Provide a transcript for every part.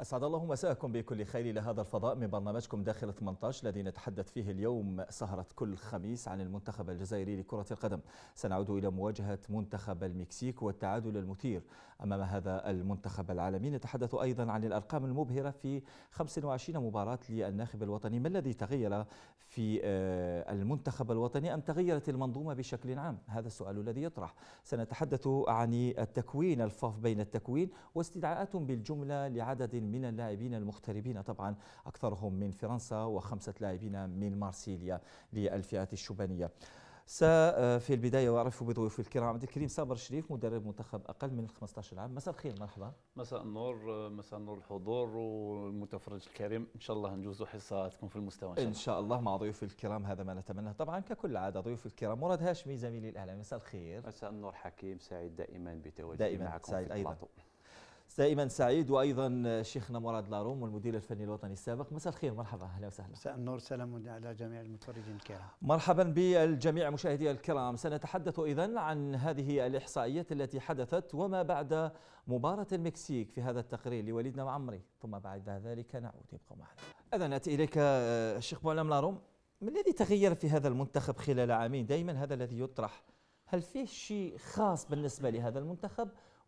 أسعد الله مساءكم بكل خير إلى هذا الفضاء من برنامجكم داخل 18 الذي نتحدث فيه اليوم سهرة كل خميس عن المنتخب الجزائري لكرة القدم. سنعود إلى مواجهة منتخب المكسيك والتعادل المثير أمام هذا المنتخب العالمي. نتحدث أيضا عن الأرقام المبهرة في 25 مباراة للناخب الوطني. ما الذي تغير في المنتخب الوطني أم تغيرت المنظومة بشكل عام؟ هذا السؤال الذي يطرح. سنتحدث عن التكوين، الفرق بين التكوين واستدعاءات بالجملة لعدد من اللاعبين المغتربين، طبعا أكثرهم من فرنسا وخمسة لاعبين من مارسيليا للفئات الشبانية. في البداية أعرف بضيوف الكرام عبد الكريم صابر الشريف مدرب منتخب أقل من 15 عام. مساء الخير، مرحبا. مساء النور، مساء النور الحضور والمتفرج الكريم. إن شاء الله نجوزوا حصتكم في المستوى إن شاء الله مع ضيوف الكرام، هذا ما نتمناه. طبعا ككل عادة ضيوف الكرام مراد هاشمي زميلي الإعلامي. مساء الخير. مساء النور حكيم، سعيد دائما بتواجدي معكم سعيد في أيضا. البلاطو. دائما سعيد. وايضا شيخنا مراد لاروم والمدير الفني الوطني السابق. مساء الخير، مرحبا، اهلا وسهلا. مساء النور، سلام على جميع المتفرجين الكرام. مرحبا بالجميع مشاهدي الكرام. سنتحدث اذن عن هذه الاحصائيات التي حدثت وما بعد مباراة المكسيك في هذا التقرير لوليدنا وعمري، ثم بعد ذلك نعود. يبقوا معنا. اذا ناتي اليك الشيخ معلم لاروم، ما الذي تغير في هذا المنتخب خلال عامين؟ دائما هذا الذي يطرح، هل فيه شيء خاص بالنسبة لهذا المنتخب؟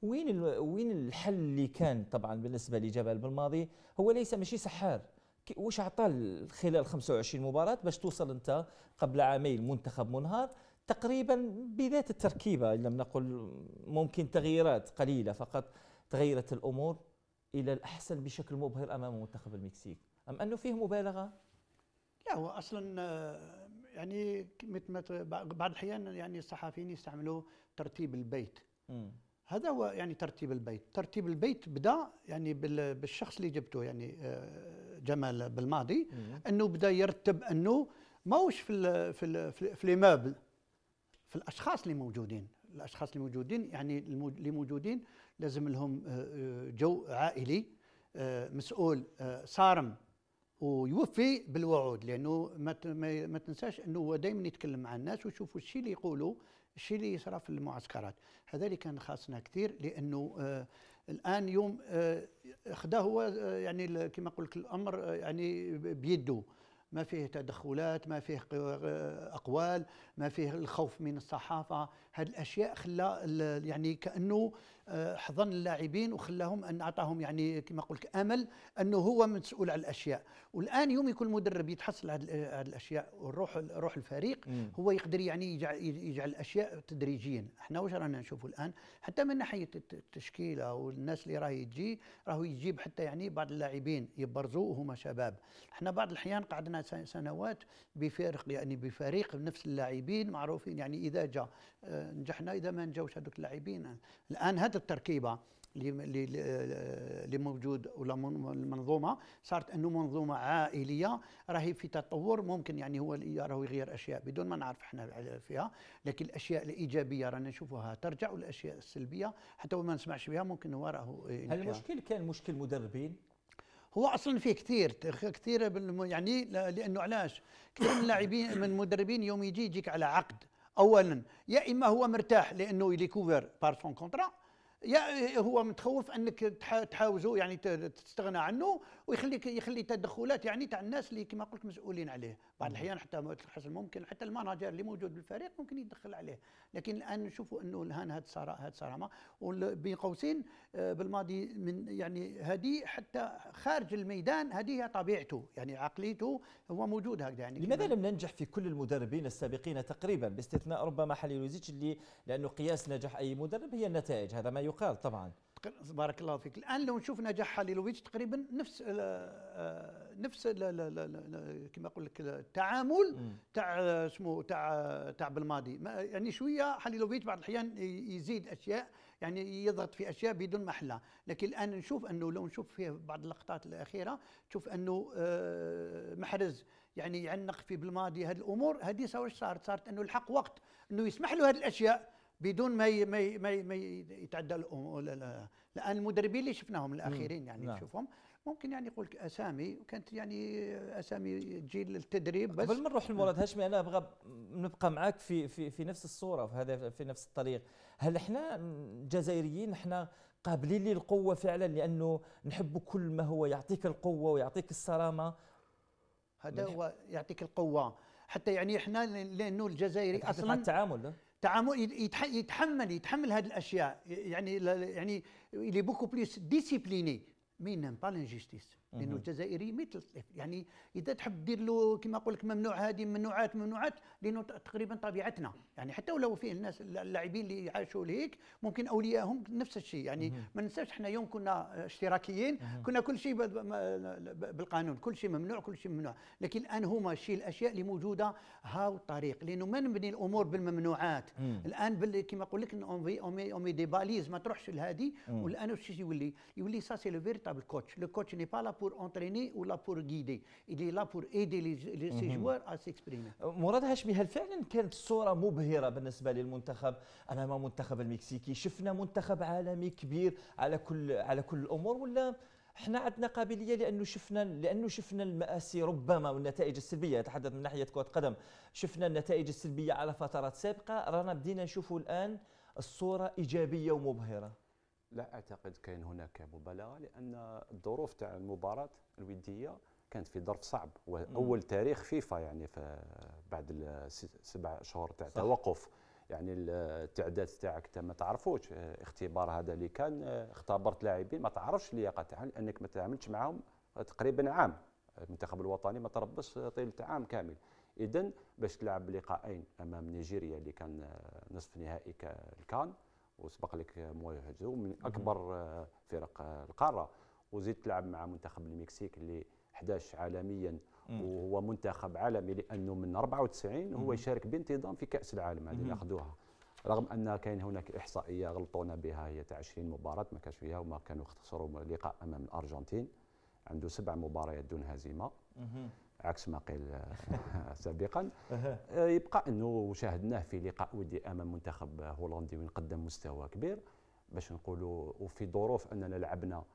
وين الحل اللي كان طبعا بالنسبه لجبل بالماضي؟ هو ليس ماشي سحار. واش عطى خلال 25 مباراه باش توصل انت قبل عامين منتخب منهار تقريبا بذات التركيبه، ان لم نقل ممكن تغييرات قليله فقط، تغيرت الامور الى الاحسن بشكل مبهر امام منتخب المكسيك، ام انه فيه مبالغه؟ لا، هو اصلا يعني بعض الاحيان يعني الصحفيين يستعملوا ترتيب البيت. هذا هو يعني ترتيب البيت. ترتيب البيت بدا يعني بالشخص اللي جبته، يعني جمال بالماضي، انه بدا يرتب انه ماهوش في ليموبل، في الاشخاص اللي موجودين. الاشخاص اللي موجودين يعني اللي موجودين لازم لهم جو عائلي، مسؤول، صارم ويوفي بالوعود، لانه ما تنساش انه هو دائما يتكلم مع الناس ويشوفوا الشيء اللي يقولوا، الشيء اللي يصرى في المعسكرات. هذا اللي كان خاصنا كثير، لانه الان يوم خدا هو يعني كما قلت الامر يعني بيده، ما فيه تدخلات، ما فيه اقوال، ما فيه الخوف من الصحافه. هذه الاشياء خلى يعني كانه حضن اللاعبين وخلاهم ان اعطاهم يعني كما قلت امل انه هو مسؤول على الاشياء. والان يوم يكون المدرب يتحصل على هذه الاشياء روح الفريق، هو يقدر يعني يجعل الاشياء تدريجيا. احنا واش رانا نشوفوا الان حتى من ناحيه التشكيله والناس اللي راهو يجيب حتى يعني بعض اللاعبين يبرزوا وهما شباب. احنا بعض الاحيان قعدنا سنوات بفريق نفس اللاعبين معروفين، يعني اذا جاء نجحنا، اذا ما نجاوش هذوك اللاعبين. الان هذه التركيبه اللي موجود ولا المنظومه صارت انه منظومه عائليه راهي في تطور. ممكن يعني هو راهو يغير اشياء بدون ما نعرف احنا فيها، لكن الاشياء الايجابيه رانا نشوفوها ترجع، والاشياء السلبيه حتى وما نسمعش بها ممكن هو راهو. هل المشكل كان مشكل مدربين؟ هو اصلا فيه كثير يعني، لانه علاش كثير من اللاعبين من المدربين يوم يجيك على عقد، اولا يا اما هو مرتاح لانه يليكوفر بار سون كونترا، يا هو متخوف انك تحاوزه يعني تستغنى عنه يخلي تدخلات يعني تاع الناس اللي كما قلت مسؤولين عليه. بعض الاحيان حتى ممكن حتى المانجر اللي موجود بالفريق ممكن يدخل عليه. لكن الان نشوفوا انه الان هذه صرامه، وبين قوسين بالماضي من يعني هذه حتى خارج الميدان هذه طبيعته، يعني عقليته هو موجود هكذا. يعني لماذا لم ننجح في كل المدربين السابقين تقريبا باستثناء ربما حليلوزيتش، اللي لانه قياس نجاح اي مدرب هي النتائج، هذا ما يقال طبعا. بارك الله فيك. الان لو نشوف نجاح حليلوفيتش تقريبا نفس كما نقول لك التعامل تاع اسمه تاع بالماضي. يعني شويه حليلوفيتش بعض الاحيان يزيد اشياء، يعني يضغط في اشياء بدون محله. لكن الان نشوف انه لو نشوف فيه بعض اللقطات الاخيره تشوف انه محرز يعني يعنق في بالماضي. هذه الامور هذه صارت انه الحق وقت انه يسمح له هذه الاشياء بدون ما يتعدى الامور. الان المدربين اللي شفناهم الاخيرين يعني نشوفهم ممكن يعني يقول لك اسامي وكانت يعني اسامي تجي للتدريب. بس قبل ما نروح لمراد هاشمي، انا ابغى نبقى معك في نفس الصوره، في نفس الطريق. هل احنا جزائريين احنا قابلين للقوة فعلا، لأنه نحب كل ما هو يعطيك القوة ويعطيك الصرامة. هذا هو يعطيك القوة. حتى يعني احنا لأنه الجزائري أصلا التعامل يتحمل هذه الأشياء، يعني il est beaucoup plus discipliné mais il n'aime pas l'injustice. لانه الجزائري مثل الطفل، يعني اذا تحب دير له كما نقول لك ممنوع هذه ممنوعات لانه تقريبا طبيعتنا، يعني حتى ولو فيه الناس اللاعبين اللي عاشوا لهيك ممكن اوليائهم نفس الشيء. يعني ما ننساش احنا يوم كنا اشتراكيين كنا كل شيء بالقانون، كل شيء ممنوع كل شيء ممنوع. لكن الان هما الاشياء اللي موجوده هاو الطريق، لانه ما نبني الامور بالممنوعات. الان كما نقول لك اون مي دي باليز ما تروحش لهذه. والان واش يولي سا سي لو فيريتابل كوتش. لو كوتش ني با لا pour entraîner ou là pour guider, il est là pour aider ses joueurs à s'exprimer. مراد هاشمي، هل فعلا كانت الصورة مبهرة بالنسبة للمنتخب أمام المنتخب المكسيكي؟ شفنا منتخب عالمي كبير على كل الأمور، ولا احنا عندنا قابلية لأنه شفنا المآسي ربما والنتائج السلبية؟ أتحدث من ناحية كرة قدم، شفنا النتائج السلبية على فترات سابقة، رانا بدينا نشوفوا الآن الصورة إيجابية ومبهرة. لا أعتقد كاين هناك مبالغة، لأن الظروف تاع المباراة الودية كانت في ظرف صعب، وأول تاريخ فيفا يعني بعد 7 شهور تاع توقف. يعني التعداد تاعك انت ما تعرفوش، اختبار هذا اللي كان اختبرت لاعبين ما تعرفش اللياقه تاعهم لانك ما تعاملتش معهم تقريبا عام. المنتخب الوطني ما تربص طيله عام كامل. اذا باش تلعب لقاءين امام نيجيريا اللي كان نصف نهائي الكان وسبق لك مواجهته من اكبر فرق القاره، وزيد تلعب مع منتخب المكسيك اللي 11 عالميا وهو منتخب عالمي لانه من 94 هو يشارك بانتظام في كاس العالم هذه اللي اخذوها، رغم ان كاين هناك احصائيه غلطونا بها هي تاع 20 مباراه ما كانش فيها، وما كانوا خسروا لقاء امام الارجنتين عنده 7 مباريات دون هزيمه عكس ما قيل سابقا. يبقى انه شاهدناه في لقاء ودي امام منتخب هولندي وقدم مستوى كبير باش نقولوا، وفي ظروف اننا لعبنا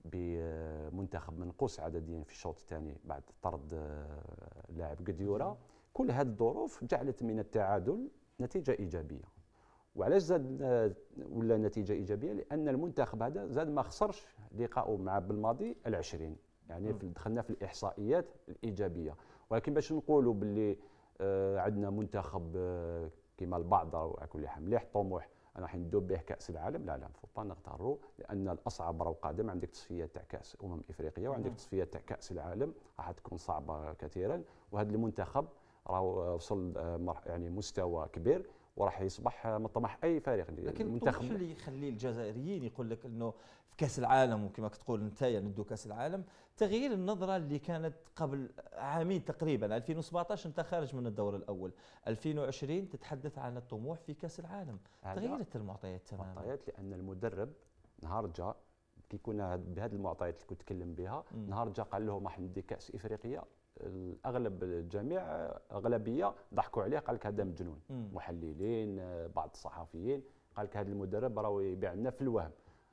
بمنتخب منقوص عدديا في الشوط الثاني بعد طرد لاعب قديورة. كل هذه الظروف جعلت من التعادل نتيجة إيجابية. وعلاش زاد ولا نتيجة إيجابية؟ لأن المنتخب هذا زاد ما خسرش لقاءه مع بالماضي 20، يعني دخلنا في الإحصائيات الإيجابية. ولكن باش نقولوا باللي عندنا منتخب كما البعض على كل حال مليح طموح راح ندوب به كاس العالم، لا فو با نغتروا، لان الاصعب راهو قادم. عندك تصفيات تاع كاس افريقيا وعندك تصفيات تاع كاس العالم راح تكون صعبه كثيرا، وهذا المنتخب راهو وصل يعني مستوى كبير وراح يصبح مطمح اي فريق. لكن المنتخب اللي يخلي الجزائريين يقول لك انه في كاس العالم وكما كتقول انت ندو كاس العالم، تغيير النظره اللي كانت قبل عامين تقريبا 2017 انت خارج من الدور الاول، 2020 تتحدث عن الطموح في كاس العالم، تغيرت المعطيات تماما. المعطيات لان المدرب نهار جا كي كنا بهذه المعطيات اللي كنت تكلم بها، نهار جا قال لهم راح ندي كاس افريقيا، الاغلب الجميع اغلبيه ضحكوا عليه، قال لك هذا مجنون. محللين بعض الصحفيين قال لك هذا المدرب راهو يبيع لنا في الوهم.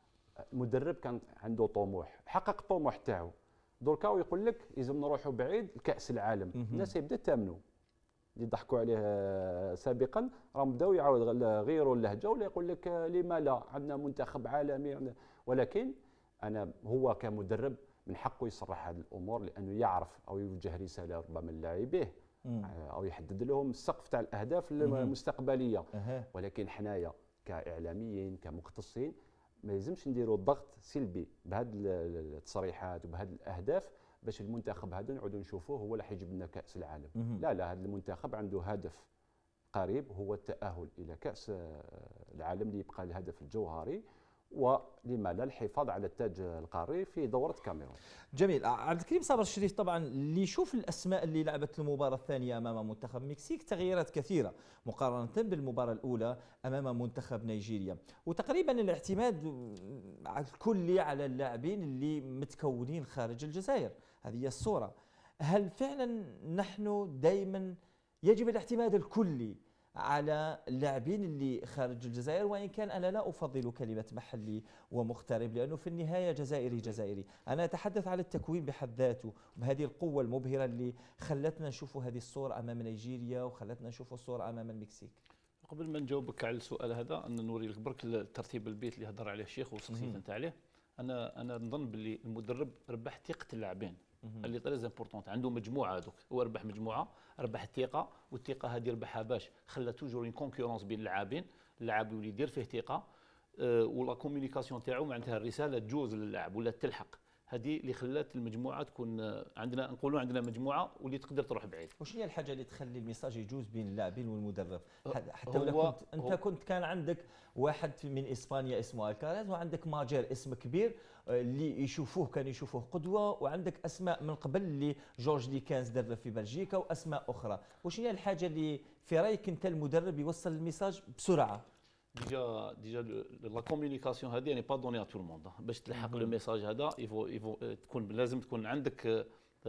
مدرب كان عنده طموح، حقق الطموح تاعو، دركا ويقول لك لازم نروحوا بعيد لكاس العالم. الناس يبدا تامنوا اللي ضحكوا عليه سابقا راهم بداو يعاود غيروا اللهجه ولا يقول لك لما لا عندنا منتخب عالمي. ولكن انا هو كمدرب من حقه يصرح هذه الامور، لانه يعرف او يوجه رساله ربما للاعبيه او يحدد لهم السقف تاع الاهداف المستقبليه. ولكن حنايا كاعلاميين كمختصين ما لازمش نديروا ضغط سلبي بهذه التصريحات وبهذه الاهداف باش المنتخب هذا نعودوا نشوفوه هو اللي حيجيب لنا كاس العالم. لا هذا المنتخب عنده هدف قريب هو التاهل الى كاس العالم اللي يبقى الهدف الجوهري، ولما لا الحفاظ على التاج القاري في دوره كاميرون. جميل. عبد الكريم صابر الشريف، طبعا اللي يشوف الاسماء اللي لعبت المباراه الثانيه امام منتخب المكسيك تغييرات كثيره مقارنه بالمباراه الاولى امام منتخب نيجيريا، وتقريبا الاعتماد الكلي على اللاعبين اللي متكونين خارج الجزائر. هذه هي الصوره. هل فعلا نحن دائما يجب الاعتماد الكلي على اللاعبين اللي خارج الجزائر؟ وإن كان أنا لا أفضل كلمة محلي ومغترب، لأنه في النهاية جزائري. أنا أتحدث على التكوين بحد ذاته بهذه القوة المبهرة اللي خلتنا نشوف هذه الصورة أمام نيجيريا وخلتنا نشوف الصورة أمام المكسيك. قبل ما نجاوبك على السؤال هذا انا نوري لك برك الترتيب البيت اللي هضر عليه الشيخ وسقسيت انت عليه. انا نظن باللي المدرب ربح ثقه اللاعبين اللي تريز امبورطونت. عنده مجموعه هذوك، هو ربح مجموعه، ربح الثقه، والثقه هذه ربحها باش خلى توجور اون كونكورونس بين اللاعبين، اللاعب يولي يدير فيه ثقه، ولا كومونيكاسيون تاعو معناتها الرساله تجوز للاعب ولا تلحق. هذه اللي خلات المجموعه تكون عندنا، نقولوا عندنا مجموعه واللي تقدر تروح بعيد. وش هي الحاجه اللي تخلي الميساج يجوز بين اللاعبين والمدرب؟ حتى ولا كنت كان عندك واحد من اسبانيا اسمه الكاريز، وعندك ماجير اسم كبير اللي كانوا يشوفوه قدوه، وعندك اسماء من قبل اللي جورج لي كانز درب في بلجيكا واسماء اخرى. وش هي الحاجه اللي في رايك انت المدرب يوصل الميساج بسرعه؟ ديجا لا كومونيكاسيون هذه يعني با دوني ا تو الموند. باش تلحق لو ميساج هذا يفو تكون لازم تكون عندك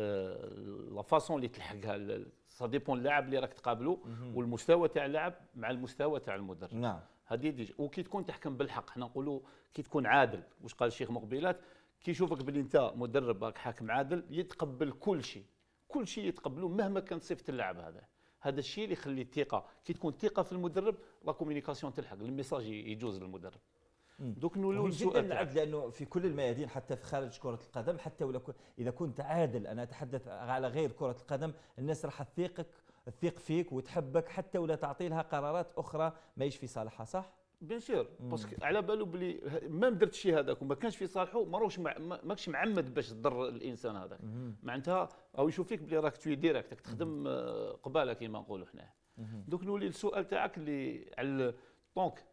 لا فاسون اللي تلحقها. سا ديبون اللاعب اللي راك تقابله والمستوى تاع اللاعب مع المستوى تاع المدرب. نعم. هذه ديجا. وكي تكون تحكم بالحق، حنا نقولوا كي تكون عادل، واش قال الشيخ مقبلات، كي يشوفك بلي انت مدرب راك حاكم عادل يتقبل كل شيء يتقبلوه مهما كانت صفه اللاعب هذا الشيء اللي يخلي الثقه. كي تكون ثقه في المدرب لا كومونيكاسيون تلحق، الميساج يجوز للمدرب. دوك نولوا السؤال العدل، لانه في كل الميادين حتى في خارج كره القدم، حتى ولو اذا كنت عادل، انا اتحدث على غير كره القدم، الناس راح تثق فيك وتحبك حتى ولا تعطي لها قرارات اخرى ماهيش في صالحها، صح؟ بيان سور، باسكو على بالو بلي ما درت شي هذاك وما كانش في صالحه، ماكش معمد باش تضر الانسان هذاك. معناتها او يشوف فيك بلي راك توي ديريكت تخدم قباله كيما نقولوا حنا. دوك نولي السؤال تاعك اللي على دونك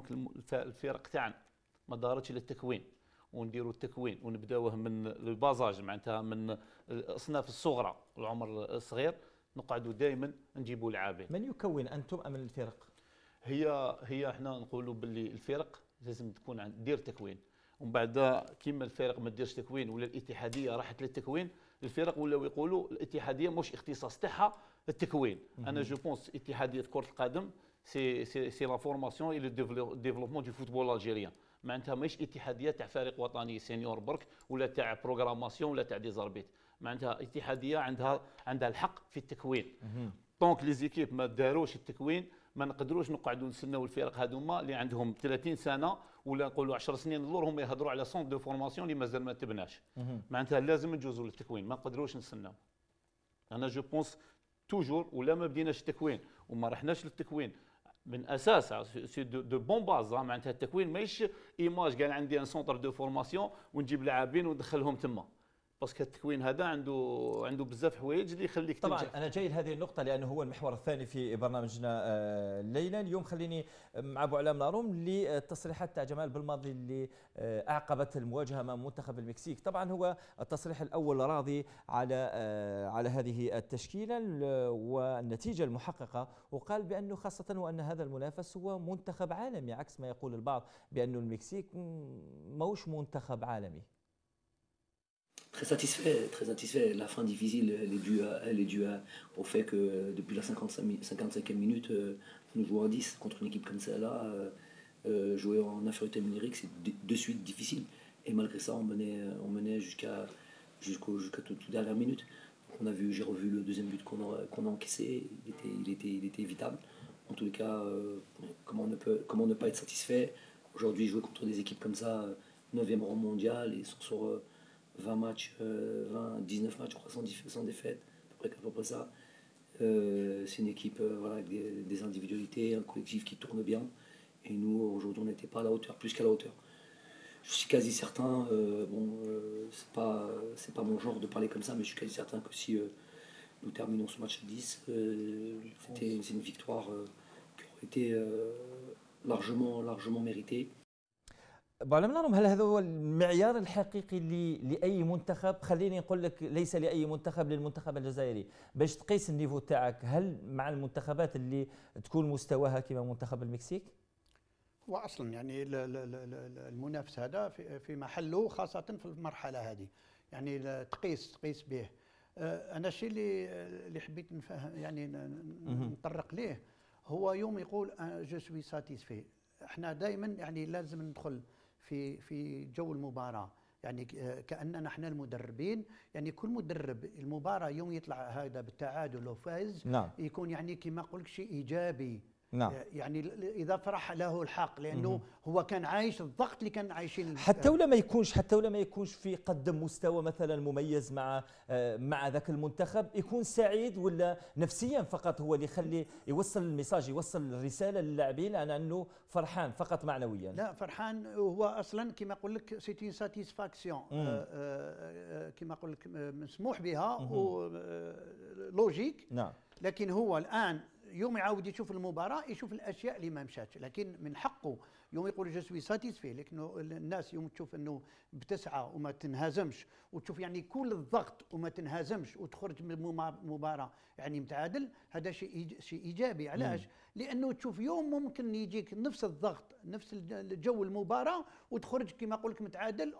الفرق تاعنا ما دارتش للتكوين، ونديروا التكوين ونبداوه من البازاج، معناتها من الاصناف الصغرى العمر الصغير، نقعدوا دائما نجيبوا لاعبين. من يكون، انتم ام الفرق؟ هي احنا نقولوا باللي الفرق لازم تكون دير تكوين، ومن بعد كيما الفرق ما ديرش تكوين ولا الاتحاديه راحت للتكوين، الفرق ولاو يقولوا الاتحاديه مش اختصاص تاعها التكوين. انا جو بونس اتحاديه كره القدم سي لا فورماسيون اي لو ديفلوبمون دو فوتبول الجيريان. معناتها ماهيش اتحاديه تاع فريق وطني سينيور برك ولا تاع بروغراماسيون ولا تاع دي زاربيت. معناتها اتحاديه عندها الحق في التكوين. دونك لي زيكيب ما داروش التكوين، ما نقدروش نقعدوا نستناو الفرق هذوما اللي عندهم 30 سنه ولا نقولوا 10 سنين اللور هم يهضروا على سونت دو فورماسيون اللي مازال ما تبناش. معناتها لازم نجوزوا للتكوين، ما نقدروش نستناو. انا جو بونس توجور ولا ما بديناش التكوين وما رحناش للتكوين من اساس سي دو بون باز. معناتها التكوين ماهيش ايماج قال عندي ان سونتر دو فورماسيون ونجيب لاعبين وندخلهم تما، باسكو التكوين هذا عنده بزاف حوايج اللي يخليك طبعا تنجح. انا جاي لهذه النقطه لانه هو المحور الثاني في برنامجنا الليله اليوم. خليني مع ابو علام ناروم للتصريحات تاع جمال بالماضي اللي اعقبت المواجهه امام منتخب المكسيك. طبعا هو التصريح الاول راضي على هذه التشكيله والنتيجه المحققه، وقال بانه خاصه وان هذا المنافس هو منتخب عالمي، عكس ما يقول البعض بانه المكسيك موش منتخب عالمي. Très satisfait. La fin difficile, elle est due au fait que depuis la 55e minute, nous jouons à 10 contre une équipe comme celle-là. Jouer en infériorité numérique, c'est de suite difficile. Et malgré ça, on menait jusqu'à toute dernière minute. Donc j'ai revu le deuxième but qu'on a encaissé. Il était évitable. En tous les cas, comment ne pas être satisfait. Aujourd'hui, jouer contre des équipes comme ça, 9e rang mondial, et sur 19 matchs, je crois, sans défaite, à peu près ça. C'est une équipe avec des individualités, un collectif qui tourne bien. Et nous, aujourd'hui, on n'était pas à la hauteur, plus qu'à la hauteur. Je suis quasi certain, c'est pas mon genre de parler comme ça, mais je suis quasi certain que si nous terminons ce match à 10, c'est une victoire qui aurait été largement méritée. ابو علام ناروم، هل هذا هو المعيار الحقيقي لاي منتخب؟ خليني نقول لك ليس لاي منتخب، للمنتخب الجزائري، باش تقيس النيفو تاعك، هل مع المنتخبات اللي تكون مستواها كما منتخب المكسيك؟ هو اصلا يعني المنافس هذا في محله، خاصه في المرحله هذه، يعني تقيس به. انا الشيء اللي حبيت نفهم يعني نطرق ليه، هو يوم يقول جو سوي ساتيسفي. احنا دائما يعني لازم ندخل في جو المباراه، يعني كاننا احنا المدربين، يعني كل مدرب المباراه يوم يطلع هذا بالتعادل وفاز، نعم. يكون يعني كما قلت شيء ايجابي. نعم. يعني اذا فرح له الحق، لانه هو كان عايش الضغط اللي كان عايشين حتى ولا ما يكونش في قدم مستوى مثلا مميز مع ذاك المنتخب، يكون سعيد ولا نفسيا فقط هو اللي يخلي يوصل الميساج، يوصل الرساله للاعبين على انه فرحان فقط معنويا؟ لا، فرحان هو اصلا كما نقول لك سيتي ساتيسفاكسيون، كما نقول لك مسموح بها ولوجيك. نعم. لكن هو الان يوم يعاود يشوف المباراه يشوف الاشياء اللي ما مشاتش، لكن من حقه يوم يقول جو سوي ساتيسفي. لكن الناس يوم تشوف انه بتسعى وما تنهزمش، وتشوف يعني كل الضغط وما تنهزمش وتخرج من المباراه يعني متعادل، هذا شيء ايجابي. علاش؟ لانه تشوف يوم ممكن يجيك نفس الضغط نفس الجو المباراه وتخرج كما نقول لك متعادل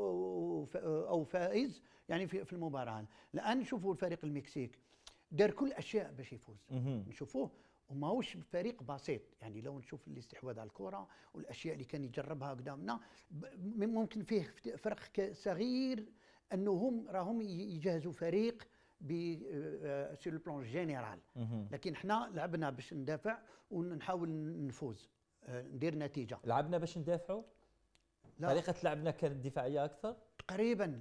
او فائز يعني في المباراه. الان نشوفوا الفريق المكسيك دار كل الاشياء باش يفوز. نشوفوه وماهوش فريق بسيط، يعني لو نشوف الاستحواذ على الكره والاشياء اللي كان يجربها قدامنا، ممكن فيه فرق صغير انه هم راهم يجهزوا فريق سي لو بلان جينيرال. لكن احنا لعبنا باش ندافع ونحاول نفوز، ندير نتيجه. لعبنا باش ندافعوا؟ طريقه لعبنا كانت دفاعيه اكثر تقريبا،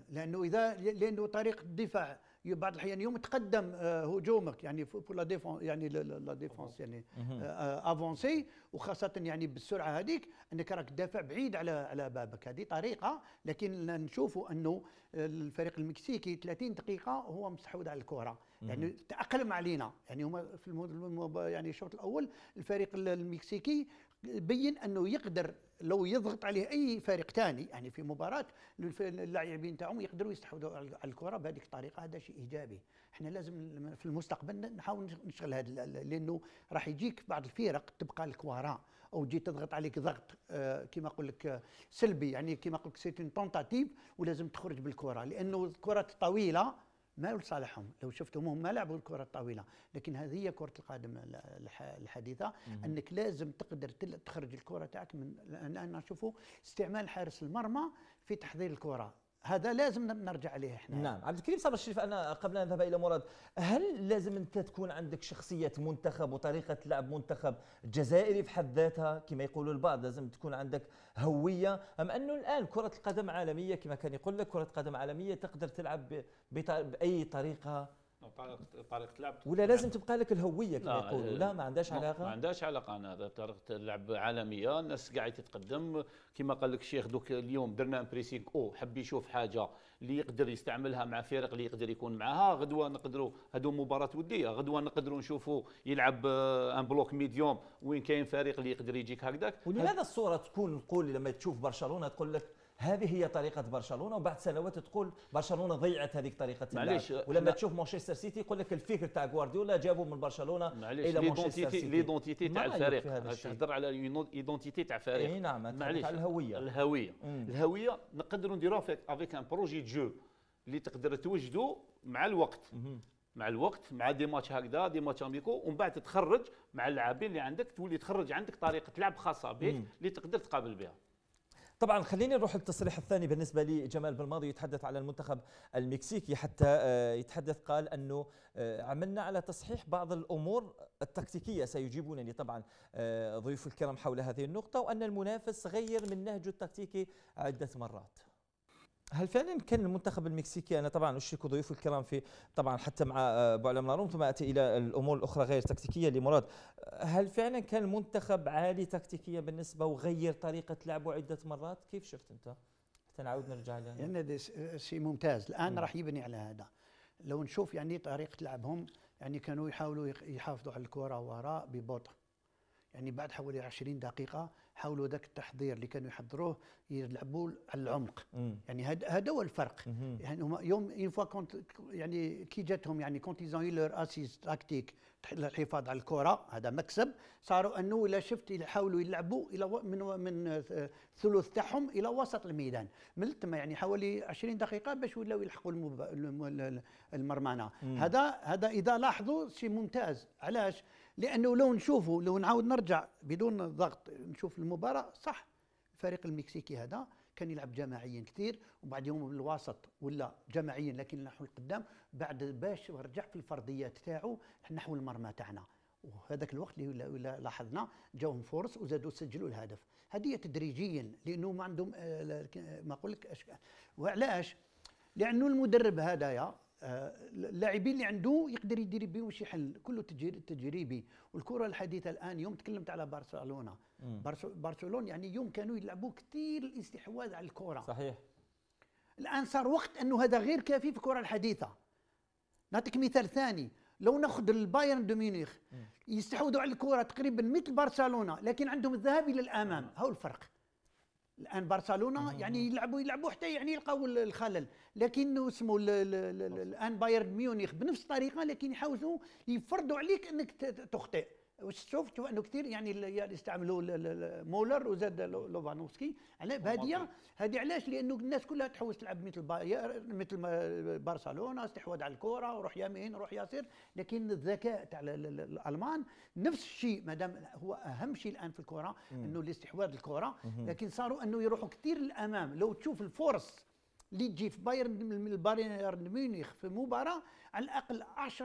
لانه طريقه الدفاع بعض الاحيان يوم تقدم هجومك يعني بور لا ديفونس، يعني لا ديفونس يعني افونسي، وخاصه يعني بالسرعه هذيك انك راك تدافع بعيد على بابك. هذه طريقه، لكن نشوفوا انه الفريق المكسيكي 30 دقيقه هو مستحوذ على الكره، يعني تاقلم علينا. يعني هما في يعني الشوط الاول الفريق المكسيكي بين انه يقدر لو يضغط عليه اي فريق ثاني يعني في مباراه، اللاعبين تاعهم يقدروا يستحوذوا على الكره بهذيك الطريقه. هذا شيء ايجابي. احنا لازم في المستقبل نحاول نشتغل هذا، لانه راح يجيك بعض الفرق تبقى الكوره او تجي تضغط عليك ضغط كما نقول لك سلبي، يعني كما نقول لك سيت اون تونتاتيف، ولازم تخرج بالكره، لانه الكرات الطويله ما لصالحهم. لو شفتهم هم لعبوا الكره الطويله، لكن هذه هي كره القدم الحديثه، انك لازم تقدر تخرج الكره تاعك من. الان نشوفوا استعمال حارس المرمى في تحضير الكره، هذا لازم نرجع عليه احنا. نعم. عبد الكريم صابر الشريف، انا قبل ان نذهب الى مراد، هل لازم انت تكون عندك شخصيه منتخب وطريقه لعب منتخب جزائري في حد ذاتها كما يقولوا البعض، لازم تكون عندك هويه، ام انه الان كره القدم عالميه كما كان يقول لك، كره قدم عالميه تقدر تلعب باي طريقه طريقه لعب، ولا لازم تبقى لك الهويه كما يقولوا؟ لا، ما عندهاش علاقه. ما عندهاش علاقه. انا هذا طريقه اللعب عالميه، الناس قاعده تتقدم كما قال لك الشيخ. دوك اليوم درنا بريسينغ حب يشوف حاجه اللي يقدر يستعملها مع فرق اللي يقدر يكون معها. غدوه نقدروا هذو مباراه وديه، غدوه نقدروا نشوفوا يلعب ان بلوك ميديوم وين كاين فريق اللي يقدر يجيك هكذاك. ولماذا الصوره تكون نقول لما تشوف برشلونه تقول لك هذه هي طريقة برشلونة، وبعد سنوات تقول برشلونة ضيعت هذيك طريقة اللعب. ولما تشوف مانشستر سيتي يقول لك الفكر تاع غوارديولا جابوا من برشلونة إلى مانشستر سيتي. ليدونتيتي تاع الفريق، تهضر على ايدونتيتي تاع فريق. اي نعم، معليش على الهوية. الهوية نقدروا نديروها افيك ان بروجي جو اللي تقدر توجدوا مع الوقت. مع دي ماتش هكذا، دي ماتش اميكو، ومن بعد تخرج مع اللاعبين اللي عندك، تولي تخرج عندك طريقة لعب خاصة بك اللي تقدر تقابل بها. طبعا خليني نروح للتصريح الثاني بالنسبه لي. جمال بالماضي يتحدث على المنتخب المكسيكي، حتى يتحدث قال انه عملنا على تصحيح بعض الامور التكتيكيه. سيجيبونني طبعا ضيوف الكرام حول هذه النقطه، وان المنافس غير من نهجه التكتيكي عده مرات. هل فعلا كان المنتخب المكسيكي، انا طبعا اشرك ضيوف الكرام في طبعا حتى مع بوعلم لاروم ثم اتي الى الامور الاخرى غير تكتيكيه لمراد، هل فعلا كان المنتخب عالي تكتيكيا بالنسبه وغير طريقه لعبه عده مرات؟ كيف شفت انت؟ حتى نعاود نرجع لها. يعني هذا شيء ممتاز. الان راح يبني على هذا. لو نشوف يعني طريقه لعبهم، يعني كانوا يحاولوا يحافظوا على الكره وراء ببطء، يعني بعد حوالي 20 دقيقه حاولوا ذاك التحضير اللي كانوا يحضروه يلعبوا على العمق. يعني هذا هو الفرق. يعني هما يوم اون فوا كونت يعني كي جاتهم يعني كونت ايزون لور اسيس تاكتيك الحفاظ على الكره، هذا مكسب. صاروا انه الا شفت يحاولوا يلعبوا الى من ثلث تاعهم الى وسط الميدان، من تما يعني حوالي 20 دقيقه باش ولاو يلحقوا المرمانه. هذا اذا لاحظوا شيء ممتاز. علاش؟ لانه لو نعاود نرجع بدون ضغط نشوف المباراه صح. الفريق المكسيكي هذا كان يلعب جماعيا كثير، وبعد يوم بالوسط ولا جماعيا لكن نحو القدام، بعد باش رجع في الفرديات تاعو نحو المرمى تاعنا، وهذاك الوقت اللي لاحظنا جاهم فرص وزادوا سجلوا الهدف. هذه تدريجيا لانه ما عندهم ما اقول لك وعلاش؟ لانه المدرب هذايا اللاعبين اللي عنده يقدر يدير بهم شي حل، كله تجريبي. والكره الحديثه الان يوم تكلمت على برشلونه، برشلونه يعني يوم كانوا يلعبوا كثير الاستحواذ على الكره. صحيح. الان صار وقت انه هذا غير كافي في الكره الحديثه. نعطيك مثال ثاني، لو ناخذ البايرن دو ميونخ يستحوذوا على الكره تقريبا مثل برشلونه، لكن عندهم الذهاب الى الامام. هو الفرق. الان برشلونه يعني يلعبوا حتى يعني يلقاو الخلل، لكنه اسمه الان بايرن ميونخ بنفس الطريقه، لكن يحاولوا يفرضوا عليك انك تخطئ. شوف انه كثير يعني استعملوا مولر وزاد لوفانوفسكي على هذه علاش؟ لانه الناس كلها تحوس تلعب مثل برشلونه، استحواذ على الكره وروح يمين وروح يسار. لكن الذكاء تاع الالمان نفس الشيء، ما دام هو اهم شيء الان في الكره انه الاستحواذ الكره، لكن صاروا انه يروحوا كثير للامام. لو تشوف الفرص اللي تجي في بايرن ميونخ في مباراه على الاقل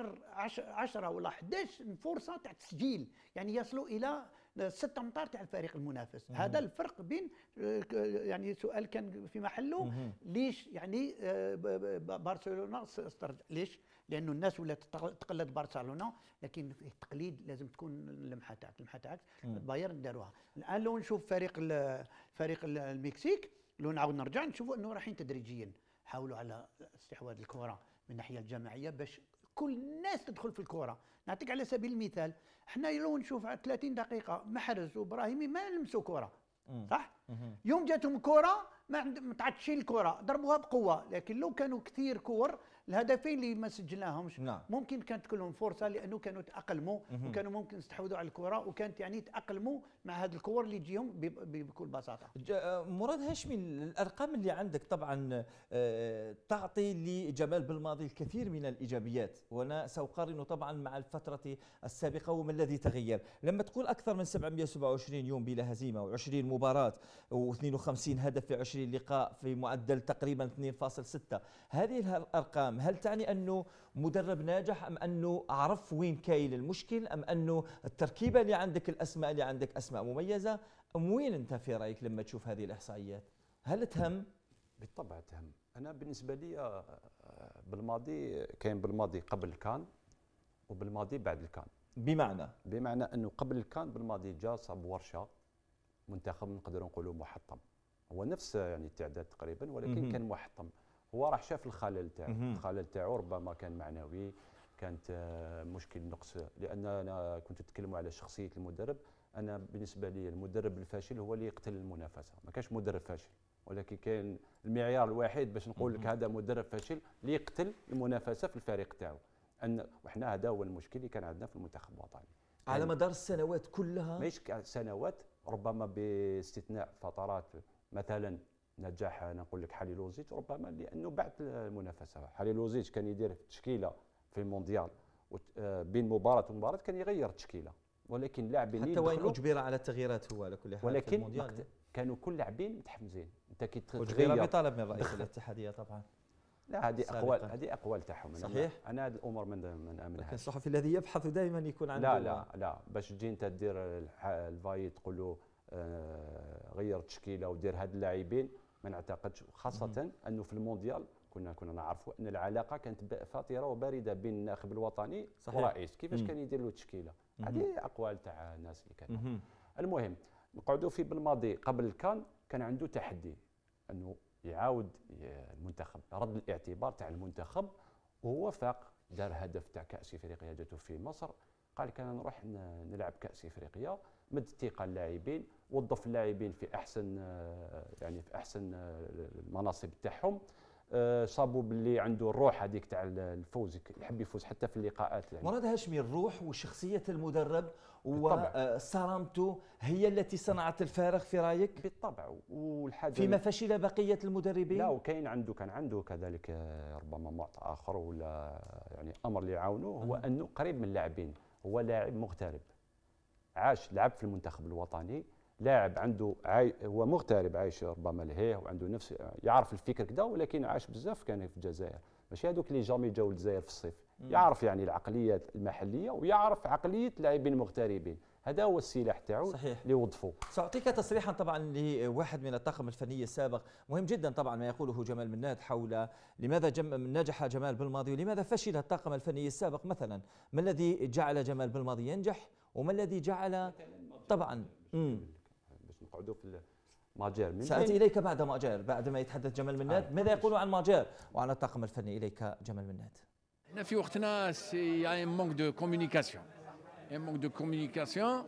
10 ولا 11 فرصه تاع تسجيل، يعني يصلوا الى 6 امتار تاع الفريق المنافس. هذا الفرق بين يعني سؤال كان في محله، ليش يعني برشلونه استرجع؟ ليش؟ لانه الناس ولات تقلد برشلونه، لكن في التقليد لازم تكون اللمحه تاعك بايرن داروها. الان لو نشوف فريق المكسيك، لو نعاود نرجع نشوفوا انه رايحين تدريجيا، حاولوا على استحواذ الكره من الناحيه الجماعيه باش كل الناس تدخل في الكره. نعطيك على سبيل المثال، احنا لو نشوف 30 دقيقه محرز وابراهيمي ما لمسوا كره، صح؟ يوم جاتهم كره ما تعطش الكره، ضربوها بقوه. لكن لو كانوا كثير كور، الهدفين اللي ما سجلناهمش ممكن كانت تكون فرصه، لانه كانوا تاقلموا وكانوا ممكن يستحوذوا على الكره، وكانت يعني تاقلموا مع هذه الكور اللي تجيهم بكل بساطه. مراد هاشمي، الارقام اللي عندك طبعا تعطي لجمال بالماضي الكثير من الايجابيات، وانا ساقارن طبعا مع الفتره السابقه وما الذي تغير. لما تقول اكثر من 727 يوم بلا هزيمه و20 مباراه و52 هدف في 20 لقاء في معدل تقريبا 2.6، هذه الارقام هل تعني انه مدرب ناجح، ام انه عرف وين كاين المشكل، ام انه التركيبه اللي عندك، الاسماء اللي عندك اسماء مميزه، ام وين انت في رايك لما تشوف هذه الاحصائيات؟ هل تهم؟ بالطبع تهم. انا بالنسبه لي بالماضي كاين بالماضي قبل الكان وبالماضي بعد الكان. بمعنى انه قبل الكان بالماضي جا صاب ورشه منتخب نقدروا نقولوا محطم، هو نفس يعني التعداد تقريبا، ولكن كان محطم. هو راح شاف الخلل تاعو، الخلل تاعو ربما كان معنوي، كانت مشكل نقص. لان انا كنت تتكلموا على شخصيه المدرب، انا بالنسبه لي المدرب الفاشل هو اللي يقتل المنافسه، ما كانش مدرب فاشل، ولكن كان المعيار الوحيد باش نقول لك هذا مدرب فاشل اللي يقتل المنافسه في الفريق تاعو. وحنا هذا هو المشكل اللي كان عندنا في المنتخب الوطني على مدار السنوات كلها. ماهيش سنوات، ربما باستثناء فترات مثلا نجاح انا نقول لك حليلوزيتش، ربما لانه بعد المنافسه حليلوزيتش كان يدير تشكيله في المونديال بين مباراه ومباراه كان يغير التشكيله، ولكن اللاعبين حتى وين اجبر على التغييرات هو على كل حال، ولكن كانوا كل لاعبين متحمسين. انت كي تغير بطلب من رئيس الاتحاديه طبعا. لا هذه اقوال تاعهم. صحيح. انا هذه الامور من امنها. لكن الصحفي الذي يبحث دائما يكون عنده لا باش تجي انت دير الفاي تقول له غير التشكيله ودير هاد اللاعبين، ما نعتقدش. خاصه انه في المونديال كنا نعرفوا ان العلاقه كانت فاطره وبارده بين الناخب الوطني والرئيس، كيفاش كان يدير له التشكيله. هذه اقوال تاع الناس اللي كانوا. المهم نقعدوا في بالماضي قبل الكان كان عنده تحدي انه يعاود المنتخب، رد الاعتبار تاع المنتخب، وهو فاق دار هدف تاع كاس افريقيا جاتو في مصر، قال كان نروح نلعب كاس افريقيا، مد الثقه اللاعبين، وظف اللاعبين في احسن المناصب تاعهم، صابوا باللي عنده الروح هذيك تاع الفوز، يحب يفوز حتى في اللقاءات. مراد هاشمي، الروح وشخصيه المدرب وصرامته هي التي صنعت الفارق في رايك؟ بالطبع. والحاجه فيما فشل بقيه المدربين؟ لا، وكاين كان عنده كذلك ربما معطى اخر ولا يعني امر اللي يعاونه، هو انه قريب من اللاعبين، هو لاعب مغترب، لعب في المنتخب الوطني، لاعب عنده هو مغترب عايش ربما لهيه وعنده نفس يعرف الفكر كذا، ولكن عاش بزاف كان في الجزائر، ماشي هذوك اللي جامي جاوا للجزائر في الصيف، يعرف يعني العقليه المحليه ويعرف عقليه لاعبين مغتربين. هذا هو السلاح تاعو اللي وظفوه. سأعطيك تصريحا طبعا لواحد من الطاقم الفني السابق، مهم جدا طبعا ما يقوله جمال مناد حول لماذا نجح جمال بالماضي ولماذا فشل الطاقم الفني السابق مثلا. ما الذي جعل جمال بالماضي ينجح وما الذي جعل طبعا باش نقعدوا في ماجير. سأتي إليك بعد ماجير، بعد ما يتحدث جمال مناد ماذا يقول عن ماجير وعن الطاقم الفني. إليك جمال مناد. احنا في وقتنا سي ان مونك دو كومونيكاسيون، ان مونك دو كومونيكاسيون.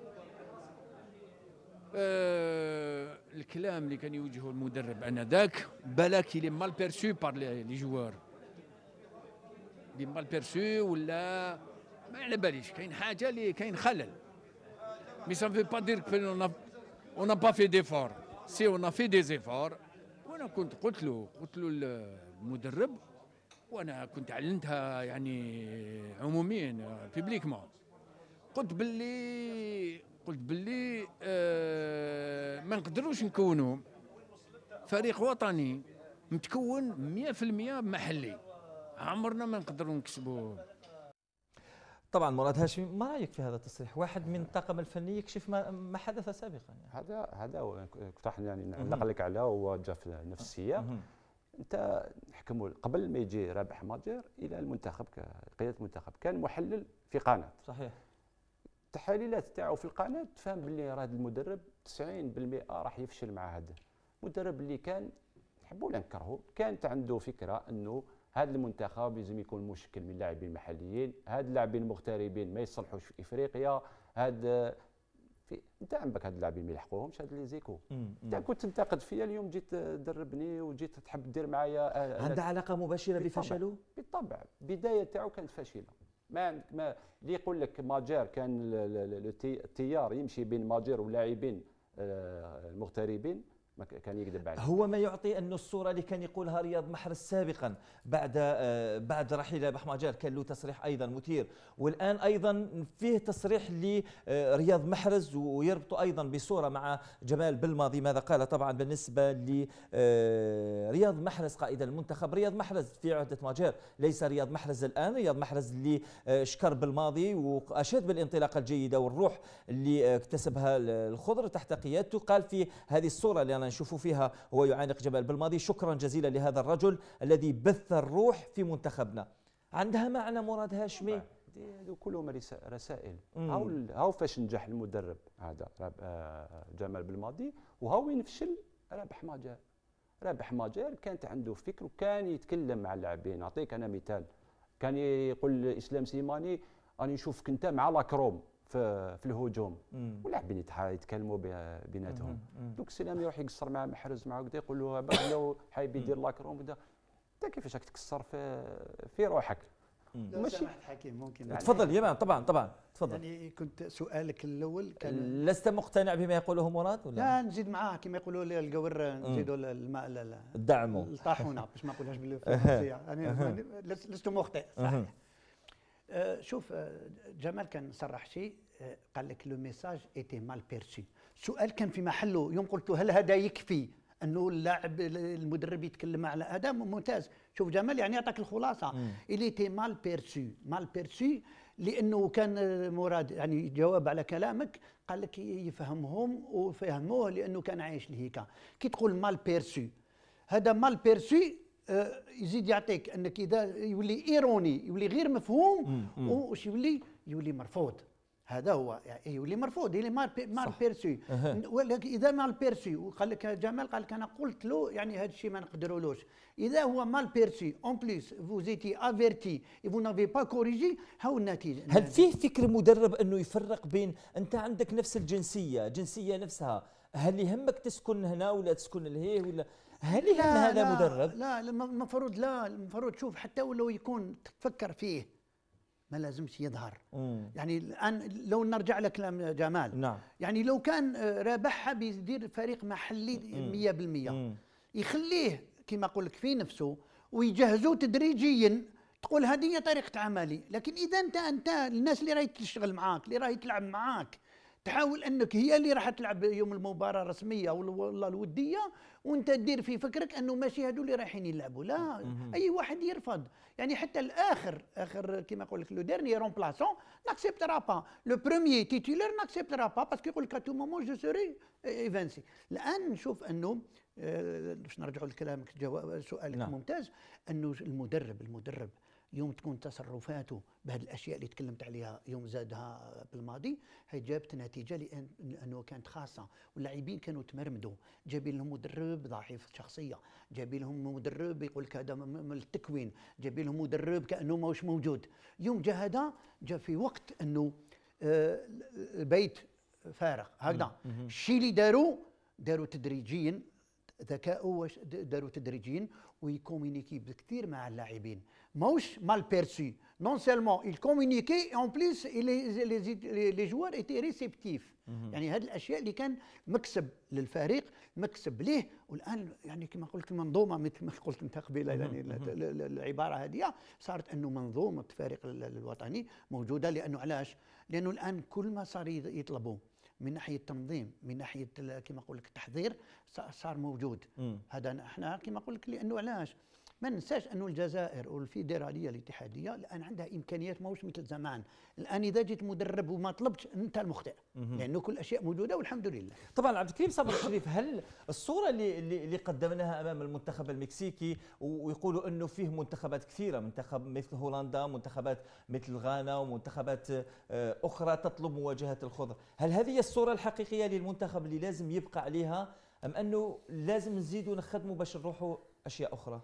الكلام اللي كان يوجهه المدرب انذاك بالك لي مال بيرسو بار لي جوار، لي مال بيرسو ولا ما على باليش كاين حاجه اللي كاين خلل. مي سا في با دير كو on n'a pas fait d'effort. Si on a fait des efforts. وانا كنت قلت له المدرب، وانا كنت اعلنتها يعني عموميا بيبليكمون، قلت باللي ما نقدروش نكونوا فريق وطني متكون 100% محلي، عمرنا ما نقدروا نكسبوا. طبعا مراد هاشمي، ما رايك في هذا التصريح؟ واحد من الطاقم الفني يكشف ما حدث سابقا يعني. هذا هو كنت راح يعني نعلق لك عليه، هو جا في نفس السياق. انت نحكموا قبل ما يجي رابح ماجير الى المنتخب قياده المنتخب كان محلل في قناه. صحيح. التحاليلات تاعو في القناه تفهم باللي راه المدرب 90% راح يفشل مع هذا المدرب اللي كان نحبوا ولا نكرهوا، كانت عنده فكره انه هذا المنتخب لازم يكون مشكل من لاعبين محليين، هاد اللاعبين المغتربين ما يصلحوش في افريقيا، انت عندك هاد اللاعبين ما يلحقوهمش، هاد اللي زيكو. انت كنت تنتقد فيا اليوم، جيت تدربني وجيت تحب دير معايا. عندها علاقه مباشره بفشله؟ بالطبع البدايه تاعو كانت فاشله. ما اللي يقول لك ماجير كان التيار يمشي بين ماجير ولاعبين المغتربين ما كان يكذب عليه. هو ما يعطي انه الصوره اللي كان يقولها رياض محرز سابقا بعد رحيل رابح ماجير كان له تصريح ايضا مثير، والان ايضا فيه تصريح لرياض محرز ويربط ايضا بصوره مع جمال بالماضي. ماذا قال طبعا بالنسبه لرياض محرز قائد المنتخب؟ رياض محرز في عهده ماجير، ليس رياض محرز الان. رياض محرز اللي شكر بالماضي واشاد بالانطلاقه الجيده والروح اللي اكتسبها الخضر تحت قيادته. قال في هذه الصوره اللي نشوف فيها هو يعانق جمال بالماضي: شكرا جزيلا لهذا الرجل الذي بث الروح في منتخبنا. عندها معنى مراد هاشمي؟ هذو كلهم رسائل. هاو فاش نجح المدرب هذا جمال بالماضي، وهاو وين فشل رابح ماجير. رابح ماجير كانت عنده فكر وكان يتكلم مع اللاعبين. نعطيك انا مثال، كان يقول اسلام سيماني راني نشوفك انت مع لاكروم في الهجوم، واللاعبين يتكلموا بيناتهم. دوك سلام يروح يقصر مع محرز مع كذا، يقول له لو حايب يدير لاكروم كذا. انت كيفاش راك تكسر في روحك؟ لو سمحت حكيم ممكن يعني تفضل يا طبعا تفضل. يعني كنت سؤالك الاول كان لست مقتنع بما يقوله مراد ولا؟ لا نزيد معاه كما يقولوا لي القور، نزيدوا الماء الدعم الطاحونه باش ما نقولهاش بالفرنسيه. انا لست مخطئ صحيح. شوف جمال كان صرح شيء، قال لك لو ميساج ايتي مال بيرسي. السؤال كان في محله. يوم قلت هل هذا يكفي انه اللاعب المدرب يتكلم مع هذا ممتاز. شوف جمال يعني يعطيك الخلاصه. اللي تي مال بيرسي لانه كان مراد يعني جواب على كلامك، قال لك يفهمهم وفهموه لانه كان عايش لهيكا. كي تقول مال بيرسي، هذا مال بيرسي يزيد يعطيك انك اذا يولي ايروني، يولي غير مفهوم، وش يولي مرفوض. هذا هو يعني يولي مرفوض، يولي مال بيرسي. ولكن اذا مال بيرسي، وقال لك جمال قال لك انا قلت له يعني هذا الشيء ما نقدرولوش. اذا هو مال بيرسي اون بليس فوزيتي افيرتي فو نافي با كوريجي، هاو النتيجه. هل فيه فكر مدرب انه يفرق بين انت عندك نفس جنسيه نفسها، هل يهمك تسكن هنا ولا تسكن لهيه ولا هل يهم هذا مدرب؟ لا المفروض شوف حتى ولو يكون تفكر فيه ما لازمش يظهر. يعني الان لو نرجع لكلام جمال، نعم، يعني لو كان رابحها بيدير فريق محلي 100% يخليه كما اقول لك في نفسه ويجهزوه تدريجيا، تقول هذه طريقه عملي. لكن اذا انت الناس اللي راهي تشتغل معاك، اللي راهي تلعب معاك، تحاول انك هي اللي راح تلعب يوم المباراه الرسميه ولا الوديه، وانت تدير في فكرك انه ماشي هذو اللي رايحين يلعبوا، لا اي واحد يرفض. يعني حتى اخر كيما يقول لك لو ديرني رومبلاسون ناكسبترا با، لو بروميي تيتولير ناكسبترا با، باسكو يقول لك ا تو مومون جو سوري ايفانسي. الان نشوف انه باش نرجعوا لكلامك سؤالك نعم. ممتاز، انه المدرب يوم تكون تصرفاته بهذه الاشياء اللي تكلمت عليها يوم زادها بالماضي، هي جابت نتيجه لانه كانت خاصه، واللاعبين كانوا تمرمدوا، جايبين لهم مدرب ضعيف الشخصيه، جايبين لهم مدرب يقول لك هذا من التكوين، جايبين لهم مدرب كانه ماهوش موجود. يوم جاء هذا جاء في وقت انه البيت فارغ هكذا. الشيء اللي داروا تدريجيا، ذكاء داروا تدريجيا ويكومونيكي بكثير مع اللاعبين، ماهوش مال بيرسي، نون سيلمون il communiquait en plus les joueurs étaient réceptifs. يعني هذه الاشياء اللي كان مكسب للفريق، مكسب ليه. والان يعني كما قلت المنظومه مثل ما قلت انت قبيله، يعني العباره هذه صارت انه منظومه الفريق الوطني موجوده. لانه علاش؟ لانه الان كل ما صار يطلبوا من ناحيه التنظيم، من ناحيه كما نقول لك التحضير، صار موجود. هذا احنا كما نقول لك، لانه علاش؟ ما ننساش انه الجزائر والفيدراليه الاتحاديه الان عندها امكانيات ماهوش مثل زمان. الان اذا جيت مدرب وما طلبتش انت المخطئ، لانه كل الاشياء موجوده والحمد لله. طبعا عبد الكريم صابر الشريف، هل الصوره اللي قدمناها امام المنتخب المكسيكي، ويقولوا انه فيه منتخبات كثيره، منتخب مثل هولندا، منتخبات مثل غانا، ومنتخبات اخرى تطلب مواجهه الخضر، هل هذه الصوره الحقيقيه للمنتخب اللي لازم يبقى عليها، ام انه لازم نزيدوا نخدموا باش نروحوا اشياء اخرى؟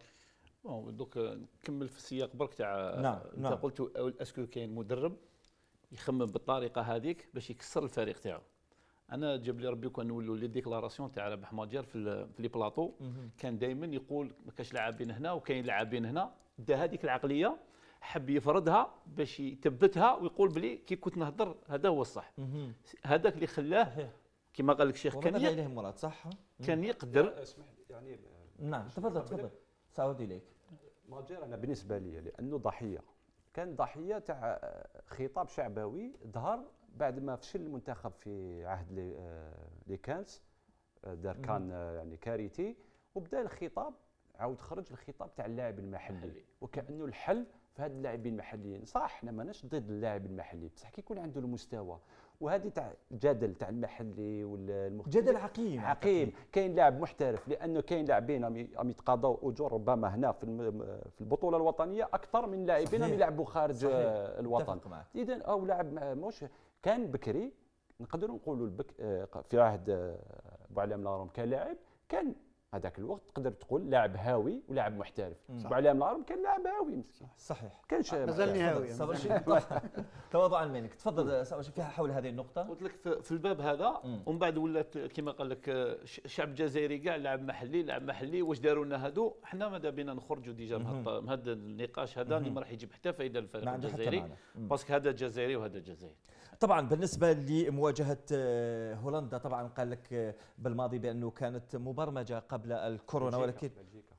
دوك نكمل في السياق برك تاع نعم. انت قلت اسكو كاين مدرب يخمم بالطريقه هذيك باش يكسر الفريق تاعو. انا جاب لي ربي كون نولوا لي ديكلاراسيون تاع ربح ماجير في لي بلاطو، كان دائما يقول ما كاش لاعبين هنا وكاين لاعبين هنا. دا هذيك العقليه حب يفرضها باش يثبتها ويقول بلي كي كنت نهضر هذا هو الصح. هذاك اللي خلاه كما قال لك الشيخ كان مراد صح، كان يقدر. اسمح لي يعني نعم تفضل سأعود إليك. ماجير أنا بالنسبة لي لأنه ضحية، كان ضحية تاع خطاب شعبوي ظهر بعد ما فشل المنتخب في عهد لي كانس، دار كان يعني كارثي، وبدا الخطاب عاود خرج الخطاب تاع اللاعب المحلي، وكأنه الحل في هاد اللاعبين المحليين. صح احنا ماناش ضد اللاعب المحلي، بصح كي يكون عنده المستوى، وهذه تاع الجدل تاع المحلي والمختلف، جدل عقيم. كاين لاعب محترف، لانه كاين لاعبين عم يتقاضوا اجور ربما هنا في البطوله الوطنيه اكثر من لاعبين عم يلعبوا خارج الوطن. اذا او لاعب مش كان بكري نقدروا نقولوا في عهد بوعلام لارم كلاعب كان هذاك الوقت تقدر تقول لاعب هاوي ولاعب محترف. بوعلام العرب كان لاعب هاوي مسكين. صحيح. كانش مازالني هاوي. تواضعا منك. تفضل فيها حول هذه النقطة. قلت لك في الباب هذا، ومن بعد ولات كما قال لك الشعب الجزائري كاع لاعب محلي واش داروا لنا هادو؟ احنا ماذا بينا نخرجوا ديجا من هذا النقاش هذا اللي ما راح يجيب حتى فائدة للفريق الجزائري، باسكو هذا جزائري وهذا جزائري. طبعا بالنسبة لمواجهة هولندا، طبعا قال لك بالماضي بأنه كانت مبرمجة قبل الكورونا، ولكن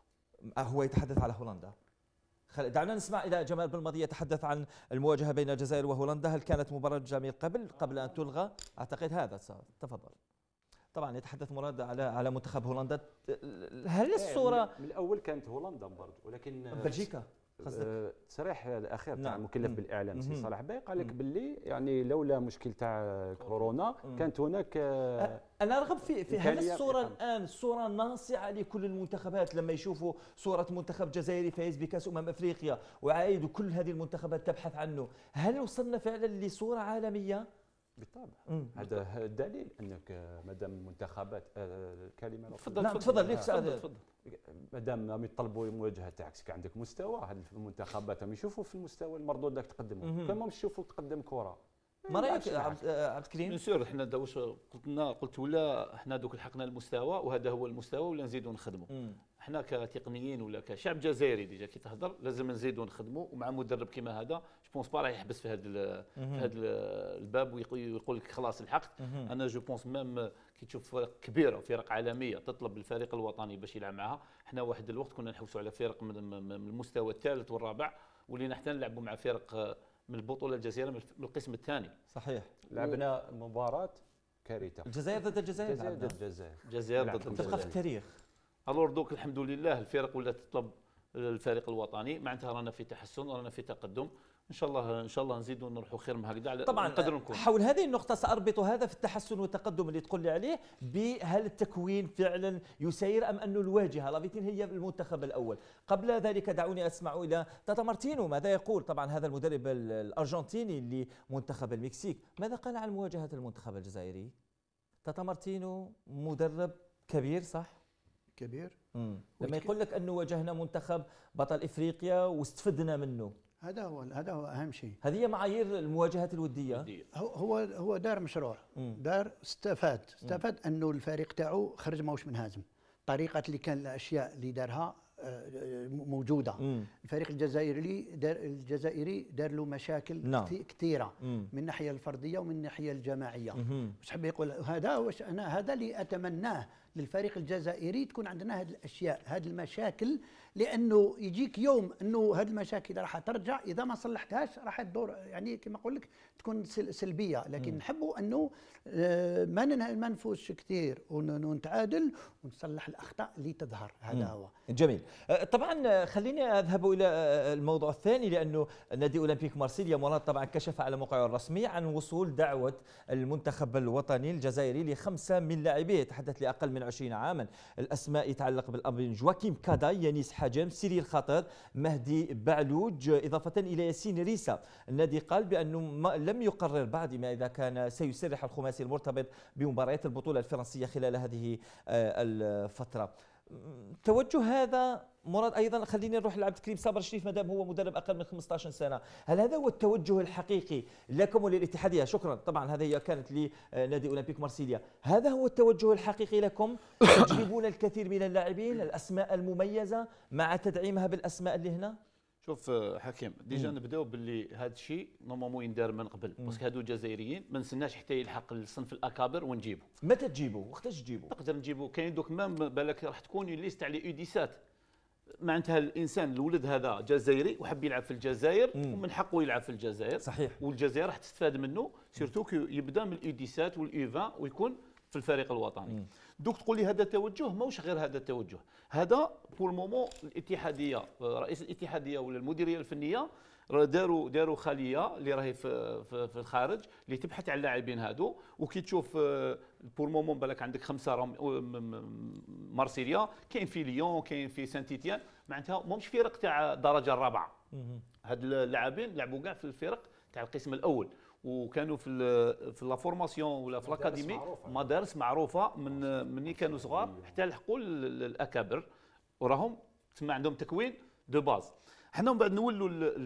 هو يتحدث على هولندا. دعنا نسمع إذا جمال بالماضي يتحدث عن المواجهة بين الجزائر وهولندا، هل كانت مبرمجة من قبل أن تلغى؟ أعتقد هذا تفضل. طبعا يتحدث مراد على منتخب هولندا. هل الصورة من الأول كانت هولندا برضه، ولكن بلجيكا التصريح الاخير تاع المكلف بالاعلام سي صالح باي قال لك باللي يعني لولا مشكل تاع كورونا كانت هناك. انا ارغب في هل الصوره الان صوره ناصعه لكل المنتخبات لما يشوفوا صوره منتخب جزائري فايز بكاس افريقيا وعايد وكل هذه المنتخبات تبحث عنه، هل وصلنا فعلا لصوره عالميه؟ بالطبع. هذا دليل انك مادام المنتخبات الكلمه تفضل ليك سؤال. مادام يطلبوا مواجهه تاعك عندك مستوى، هذه المنتخبات هم يشوفوا في المستوى المردود اللي تقدمه، كما مش يشوفوا تقدم كره. ما رايك عبد الكريم؟ بيان سور حنا واش قلت ولا حنا دوك لحقنا المستوى وهذا هو المستوى ولا نزيدوا نخدموا. احنا كتقنيين ولا كشعب جزائري ديجا كي تهضر لازم نزيدوا نخدموا، ومع مدرب كيما هذا جو بونس با راح يحبس في هذا الباب ويقول لك خلاص الحقت. انا جو بونس ميم كي تشوف فرق كبيره وفرق عالميه تطلب الفريق الوطني باش يلعب معها، احنا واحد الوقت كنا نحوسوا على فرق من المستوى الثالث والرابع، ولينا حتى نلعبوا مع فرق من البطوله الجزائريه من القسم الثاني. صحيح. لعبنا مباراه كارثه. الجزائر ضد الجزائر. الجزائر ضد الجزائر. الجزائر ضد تبقى في الجزائر. التاريخ. الور دوك الحمد لله الفرق ولات تطلب الفريق الوطني، معناتها رانا في تحسن ورانا في تقدم، ان شاء الله ان شاء الله نزيدوا نروحوا خير من هكذا على طبعا نقدروا نكون. حول هذه النقطة سأربط هذا في التحسن والتقدم اللي تقول لي عليه بهل التكوين فعلا يسير أم أنه الواجهة لافيتين هي المنتخب الأول. قبل ذلك دعوني أسمع إلى تاتا مارتينو ماذا يقول. طبعا هذا المدرب الأرجنتيني لمنتخب المكسيك، ماذا قال عن مواجهة المنتخب الجزائري؟ تاتا مارتينو مدرب كبير صح؟ كبير. لما يقول لك أنه واجهنا منتخب بطل إفريقيا واستفدنا منه، هذا هو اهم شيء. هذه هي معايير المواجهات الودية. هو دار مشروع، دار استفاد انه الفريق تاعو خرج ماهوش منهزم. طريقه اللي كان الاشياء اللي دارها موجوده. الفريق الجزائري دار له مشاكل كثيره من الناحيه الفرديه ومن الناحيه الجماعيه. مش حاب يقول هذا اللي اتمناه للفريق الجزائري، تكون عندنا هذه الاشياء، هذه المشاكل، لانه يجيك يوم انه هذه المشاكل راح ترجع، اذا ما صلحتهاش راح تدور يعني كما نقول لك تكون سلبيه. لكن نحبوا انه ما نفوزش كثير ونتعادل ونصلح الاخطاء اللي تظهر. هذا هو جميل. طبعا خليني اذهب الى الموضوع الثاني، لانه نادي اولمبيك مارسيليا مراد طبعا كشف على موقعه الرسمي عن وصول دعوه المنتخب الوطني الجزائري ل5 من لاعبيه، يتحدث لاقل من 20 عاما. الاسماء يتعلق بالامر جواكيم كاداي، يانيس حجم، سيريل خاطر، مهدي بعلوج، اضافه الى ياسين ريسا. النادي قال بانه لم يقرر بعد ما اذا كان سيسرح الخماسي المرتبط بمباريات البطوله الفرنسيه خلال هذه الفتره. توجه هذا مراد ايضا، خليني نروح لعبد الكريم صابر شريف مدام هو مدرب اقل من 15 سنه، هل هذا هو التوجه الحقيقي لكم وللاتحاديه؟ شكرا. طبعا هذه هي كانت لنادي اولمبيك مارسيليا، هذا هو التوجه الحقيقي لكم؟ تجيبون الكثير من اللاعبين، الاسماء المميزه مع تدعيمها بالاسماء اللي هنا؟ شوف حكيم، ديجا نبداو باللي هذا الشيء نورمالمون يندار من قبل، باسكو هادو جزائريين ما نستناش حتى يلحق الصنف الاكابر ونجيبو. متى تجيبوا؟ وقتاش تجيبوا؟ نقدر نجيبو، كاين دوك مام بالك راح تكون ليست على يو 17 معناتها الانسان الولد هذا جزائري وحب يلعب في الجزائر ومن حقه يلعب في الجزائر. صحيح. والجزائر راح تستفاد منه سيرتو كي يبدا من اليو 17 واليو 20 ويكون في الفريق الوطني. دوك تقول لي هذا التوجه، ماهوش غير هذا التوجه، هذا بور مومون الاتحاديه، رئيس الاتحاديه ولا المديريه الفنيه داروا خليه اللي راهي في الخارج اللي تبحث على اللاعبين هادو، وكي تشوف بور مومون بالك عندك 5 مارسيليا، كاين في ليون، كاين في سان تيتيان، معناتها ماهمش فرق تاع الدرجه الرابعه. هاد اللاعبين لعبوا كاع في الفرق تاع القسم الاول، وكانوا في لا فورماسيون ولا في الاكاديمي مدارس معروفه من ملي كانوا صغار حتى لحقوا الاكابر، وراهم تسمى عندهم تكوين دو باز. حنا من بعد نولوا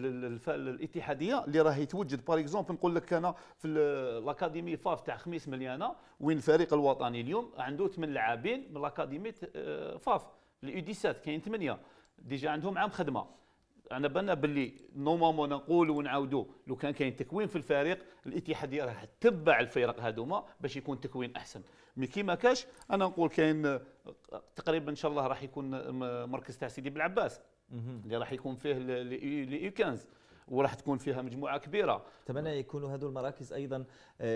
الاتحاديه اللي راهي توجد باغ اكزومبل، نقول لك انا في الاكاديمي فاف تاع خميس مليانه، وين الفريق الوطني اليوم عنده 8 لاعبين من الاكاديمي فاف اليو 17 كاين 8 ديجا عندهم عام خدمه. انا بالنا باللي نورمالمون نقولوا ونعاودوا لو كان كاين تكوين في الفريق الاتحاديه راح تتبع الفرق هذوما باش يكون تكوين احسن. مي كي ما كاش انا نقول كاين تقريبا ان شاء الله راح يكون مركز تاع سيدي بالعباس اللي راح يكون فيه لي يو 15 وراح تكون فيها مجموعه كبيره. اتمنى يكونوا هذول المراكز ايضا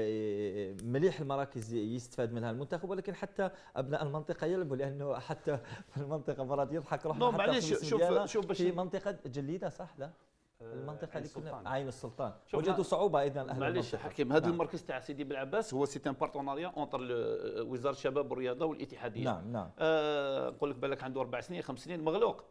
مليح المراكز يستفاد منها المنتخب، ولكن حتى ابناء المنطقه يلعبوا، لانه حتى في المنطقه مرات يضحك روحنا حتى معليش شوف في منطقه جليده صح لا المنطقه اللي كنا عين السلطان وجدوا صعوبه ايضا اهل معليش حكيم، هذا المركز تاع سيدي بالعباس هو سي ان بارتناريا اونتر وزاره الشباب والرياضه والاتحاديه. نعم نقول لك بالك عنده 4 سنين 5 سنين مغلوق.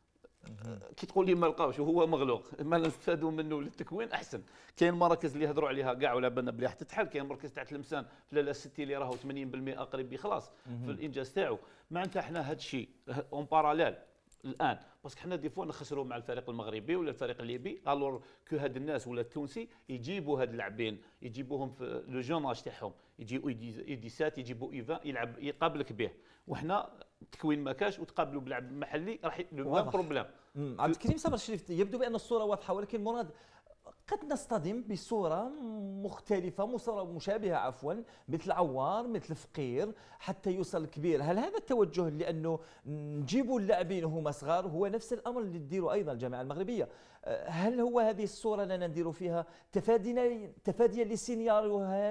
كي تقول لي ما لقاوش وهو مغلوق، ما نستفادوا منه للتكوين احسن. كاين مراكز اللي يهضروا عليها كاع ولا بالنا بلي راح تتحل، كاين مركز تاع تلمسان في لاله الستي اللي راهو 80% قريب يخلص في الانجاز تاعو. معناتها احنا هذا الشيء اون باراليل الان، باسكو حنا دي فوا نخسروا مع الفريق المغربي ولا الفريق الليبي، الور كو هاد الناس ولا التونسي يجيبوا هاد اللاعبين يجيبوهم في لو جوناج تاعهم، يجيو اي 17 يجيبوا اي 20 يلعب يقابلك به، وحنا التكوين ما كاش وتقابلوا بلاعب محلي راح لو ميم بروبليم. عبد الكريم صابر شريف، يبدو بان الصوره واضحه، ولكن مراد قد نصطدم بصورة مختلفة، صورة مشابهة عفوا، مثل عوار مثل فقير حتى يوصل الكبير. هل هذا التوجه لأنه نجيبوا اللاعبين وهم صغار هو نفس الأمر اللي تديروا أيضا الجامعة المغربية؟ هل هو هذه الصورة لنا نديروا فيها تفاديا للسيناريوهات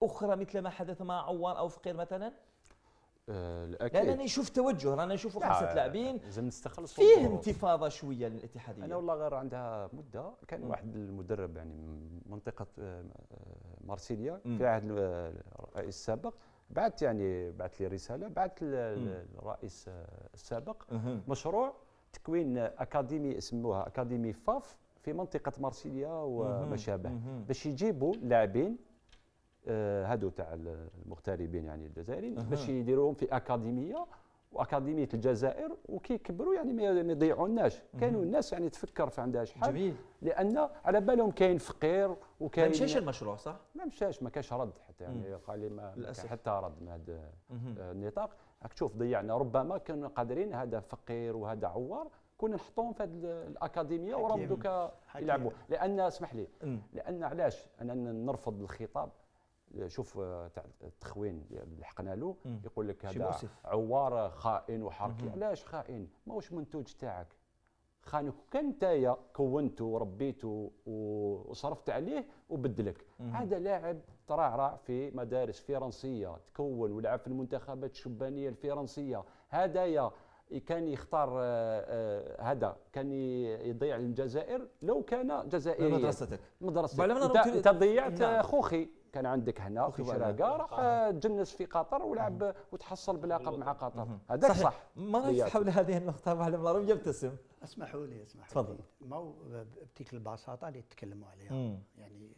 اخرى مثل ما حدث مع عوار او فقير مثلا؟ الاكيد لانني نشوف توجه، رانا نشوفوا 5 لاعبين لازم نستخلص فيه انتفاضه شويه للاتحاديه. انا والله غير عندها مده كان واحد المدرب يعني من منطقه مارسيليا في عهد الرئيس السابق، بعث لي رساله، بعث للرئيس السابق مشروع تكوين اكاديمي اسموها اكاديمي فاف في منطقه مارسيليا وما شابه، باش يجيبوا لاعبين هادو تاع المغتربين يعني الجزائريين باش يديروهم في اكاديميه واكاديميه الجزائر، وكي يكبروا يعني ما يضيعوناش. كانوا الناس يعني تفكر في عندها شحال، جميل، لان على بالهم كاين فقير وكاين ما مشاش المشروع صح؟ ما مشاش، ما كاش رد حتى يعني قال لي ما حتى رد من هذا النطاق. راك تشوف ضيعنا، ربما كانوا قادرين هذا فقير وهذا عوار كنا نحطوهم في هذه الاكاديميه وراهم دوكا يلعبوا. لان اسمح لي، لان علاش انا نرفض الخطاب؟ شوف تاع التخوين اللي لحقنا له يقول لك هذا عوار خائن وحركي. علاش خائن؟ ماهوش منتوج تاعك، خانك كان نتايا كونته وربيته وصرفت عليه وبدلك. هذا لاعب ترعرع في مدارس فرنسيه، تكون ولعب في المنتخبات الشبانيه الفرنسيه. هدايا كان يختار هذا كان يضيع الجزائر لو كان جزائريا. مدرستك انت ضيعت خوخي، كان عندك هنا في شراقه راح تجنس في قطر ولعب وتحصل بلقب مع قطر. هذاك صح. ما رايك حول هذه النقطه معلم العرب يبتسم؟ اسمحوا لي تفضل. ما هو بتلك البساطه اللي تكلموا عليها. يعني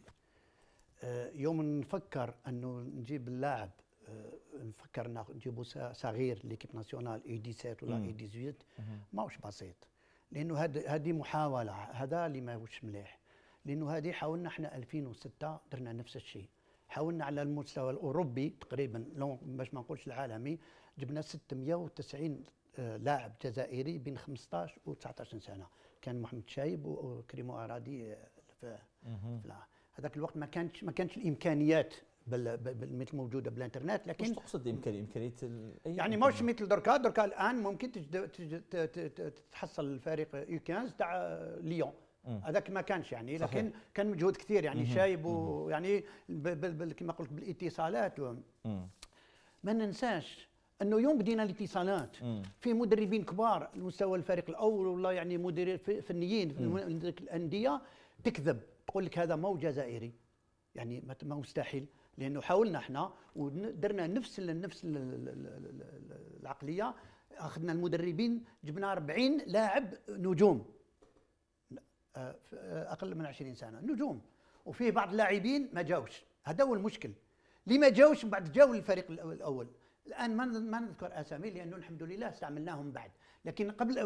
يوم نفكر انه نجيب اللاعب، نفكر نجيبوا صغير ليكيب ناسيونال اي 17 ولا اي 18، ماهوش بسيط، لانه هذه محاوله، هذا اللي ماهوش مليح. لانه هذه حاولنا احنا 2006 درنا نفس الشيء، حاولنا على المستوى الاوروبي تقريبا، لو باش ما نقولش العالمي، جبنا 690 لاعب جزائري بين 15 و 19 سنه. كان محمد شايب وكريمو ارادي في هذاك الوقت ما كانش الامكانيات مثل موجوده بالانترنت. لكن واش تقصد امكانيه يعني ماهوش مثل دركا الان ممكن تحصل الفريق يو 15 تاع ليون، هذاك ما كانش يعني. لكن صحيح. كان مجهود كثير يعني شايب ويعني كما قلت بالاتصالات ما ننساش انه يوم بدينا الاتصالات في مدربين كبار المستوى الفريق الاول ولا يعني مديرين فنيين في الانديه تكذب تقول لك هذا مو جزائري، يعني ما مستحيل. لانه حاولنا احنا ودرنا نفس العقليه، اخذنا المدربين جبنا 40 لاعب نجوم اقل من 20 سنه نجوم، وفيه بعض اللاعبين ما جاوش. هذا هو المشكل اللي ما جاوش، بعد جاوا الفريق الاول. الان ما نذكر اسامي لانه الحمد لله استعملناهم بعد، لكن قبل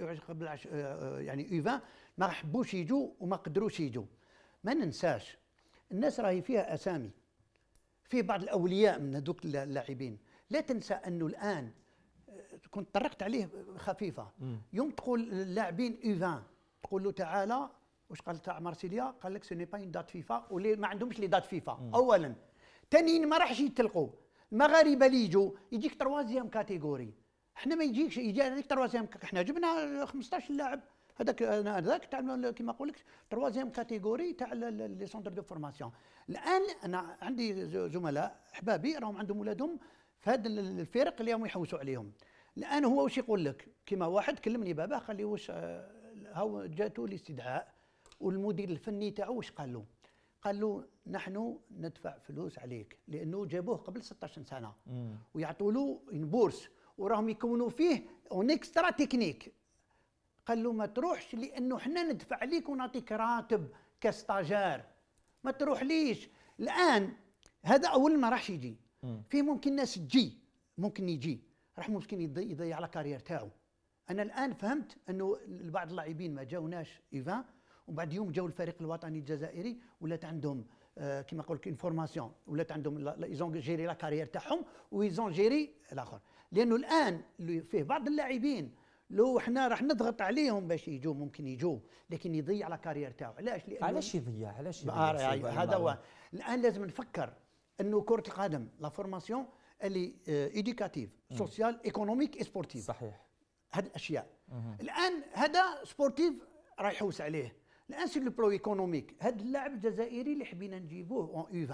يعني ايفان ما حبوش يجوا وما قدروش يجوا. ما ننساش الناس راهي فيها اسامي، فيه بعض الاولياء من هذوك اللاعبين. لا تنسى انه الان كنت طرقت عليه خفيفه، يوم تقول اللاعبين ايفان تقول له تعالى، واش قال تاع مارسيليا؟ قال لك سي ني با اون دات فيفا، واللي ما عندهمش لي دات فيفا. اولا ثانيا ما راحش يتلقوا المغاربه اللي يجوا يجيك تروازيام كاتيجوري، احنا ما يجيكش، يجي هذيك تروازيام. احنا جبنا 15 لاعب، هذاك تاع كيما نقول لك تروازيام كاتيجوري تاع لي سونتر دو فورماسيون. الان انا عندي زملاء احبابي راهم عندهم ولادهم في هذه الفرق اللي هم يحوسوا عليهم. الان هو واش يقول لك؟ كيما واحد كلمني باباه قال لي واش هاو جاتو الاستدعاء والمدير الفني تاعو واش قال له؟ قال له نحن ندفع فلوس عليك، لانه جابوه قبل 16 سنه ويعطوا له بورس وراهم يكونوا فيه اون اكسترا تكنيك. قال له ما تروحش لانه احنا ندفع عليك ونعطيك راتب كاستاجار، ما تروح ليش. الان هذا اول ما راحش يجي، في ممكن ناس تجي ممكن يجي راح ممكن يضيع على كارير تاعو. انا الان فهمت انه بعض اللاعبين ما جاوناش ايفان، وبعد يوم جاوا الفريق الوطني الجزائري ولات عندهم كيما نقول لك انفورماسيون، ولات عندهم ايزون جيري لا كارير تاعهم ويزون جيري الاخر. لانه الان فيه بعض اللاعبين لو احنا راح نضغط عليهم باش يجوا ممكن يجوا، لكن يضيع على كارير تاعو. علاش؟ لانه علاش يضيع؟ هذا هو. الان لازم نفكر انه كره القدم لا فورماسيون اللي ايديكاتيف سوسيال ايكونوميك اي سبورتيف، صحيح هذه الاشياء. الان هذا سبورتيف راح يحوس عليه. الان سي لو برو ايكونوميك، هذا اللاعب الجزائري اللي حبينا نجيبوه اون اي 20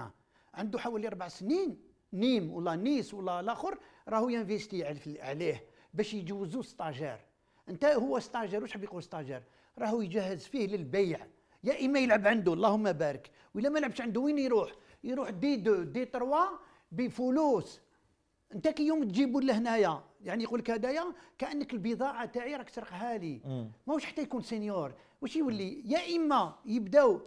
عنده حوالي 4 سنين، نيم ولا نيس ولا الاخر راهو ينفيستي عليه باش يجوزوا ستاجير. انت هو ستاجير، واش حاب يقول ستاجير؟ راهو يجهز فيه للبيع، يا اما يلعب عنده اللهم بارك، ولا ما لعبش عنده وين يروح؟ يروح دي 2 دي 3 بفلوس. انت كي يوم تجيبوا لهنايا يعني يقول لك هدايا كانك البضاعه تاعي راك تسرقها لي، ماهوش حتى يكون سينيور. واش يولي؟ يا اما يبداو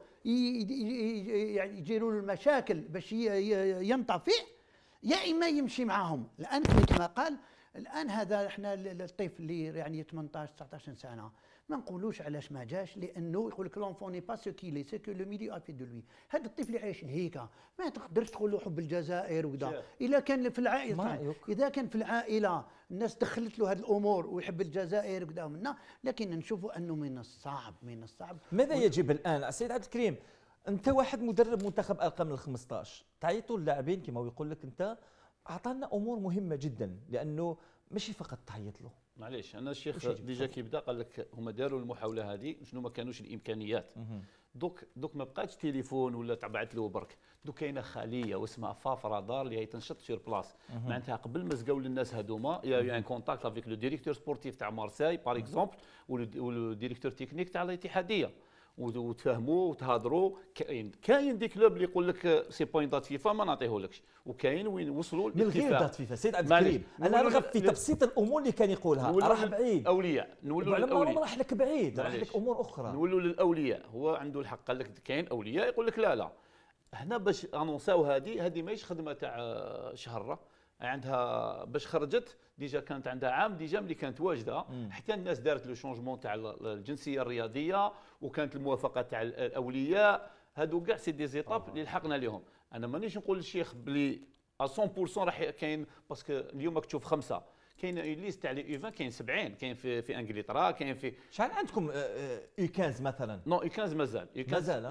يعني يديروا له المشاكل باش ينطفئ، يا اما يمشي معاهم. الان كما قال، الان هذا احنا الطفل اللي يعني 18 19 سنه ما نقولوش علاش ما جاش، لانه يقول لك لونفون ني با سو كيلي سي كو لو ميليو افي دو لوي. هذا الطفل اللي عايش هيك ما تقدرش تقول له حب الجزائر وكذا. اذا كان في العائله، اذا كان في العائله الناس دخلت له هذه الامور ويحب الجزائر وكذا منا، لكن نشوفوا انه من الصعب ماذا يجب الان السيد عبد الكريم؟ انت واحد مدرب منتخب ارقام ال15، تعيطوا اللاعبين كما يقول لك انت اعطانا امور مهمه جدا، لانه ماشي فقط تعيط له. معليش انا الشيخ ديجا كيبدا قال لك هما داروا المحاوله هذه، شنو ما كانوش الامكانيات. دوك ما بقاتش تليفون ولا تبعت له برك، دوك كاينه خليه واسمها فاف رادار اللي هي تنشط سير بلاص. معناتها قبل ما سقاو للناس هذوما يا ان كونتاكت افيك لو ديريكتور سبورتيف تاع مارساي باغ اكزومبل ولو ديريكتور تكنيك تاع الاتحاديه، وتفهموا وتهضروا. كاين دي كلوب اللي يقول لك سي بوين دات فيفا ما نعطيهولكش، وكاين وين وصلوا من غير دات فيفا. سيد عبد الكريم انا ارغب في تبسيط الامور اللي كان يقولها، راح بعيد اولياء نولوا للاولياء، راح لك بعيد، راح لك امور اخرى. نولوا للاولياء، هو عنده الحق. قال لك كاين اولياء يقول لك لا هنا باش انونساو هذه ماهيش خدمه تاع شهر، عندها باش خرجت ديجا كانت عندها عام ديجا ملي كانت واجده، حتى الناس دارت لو شونجمون تاع الجنسيه الرياضيه، وكانت الموافقه تاع الاولياء. هادو كاع سي دي زيتاب اللي لحقنا لهم. انا مانيش نقول للشيخ بلي 100% راح كاين، باسكو اليوم راك تشوف 5، كاين ليست تاع لي يو 20 كاين 70، كاين في انجلترا، كاين في شحال عندكم يو 15 مثلا؟ نو يو 15 مازال، يو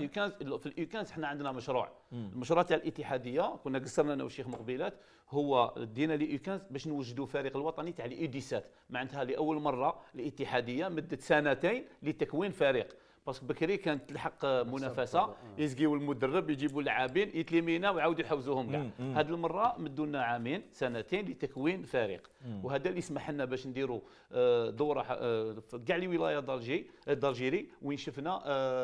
15 في اليو 15 حنا عندنا مشروع. المشروع تاع الاتحاديه كنا قصرنا انا والشيخ مقبلات، هو دينا لي يو 15 باش نوجدوا فريق الوطني تاع لي يو 17. معناتها لاول مره الاتحاديه مدت سنتين لتكوين فريق، باسكو بكري كانت تلحق منافسه، يزقيو المدرب يجيبوا اللاعبين يتليمينا ويعاودوا يحوزوهم كاع. هذه المره مدوا لنا عامين سنتين لتكوين فريق، وهذا اللي يسمح لنا باش نديروا دوره في كاع لي ولايه دالجيري وين شفنا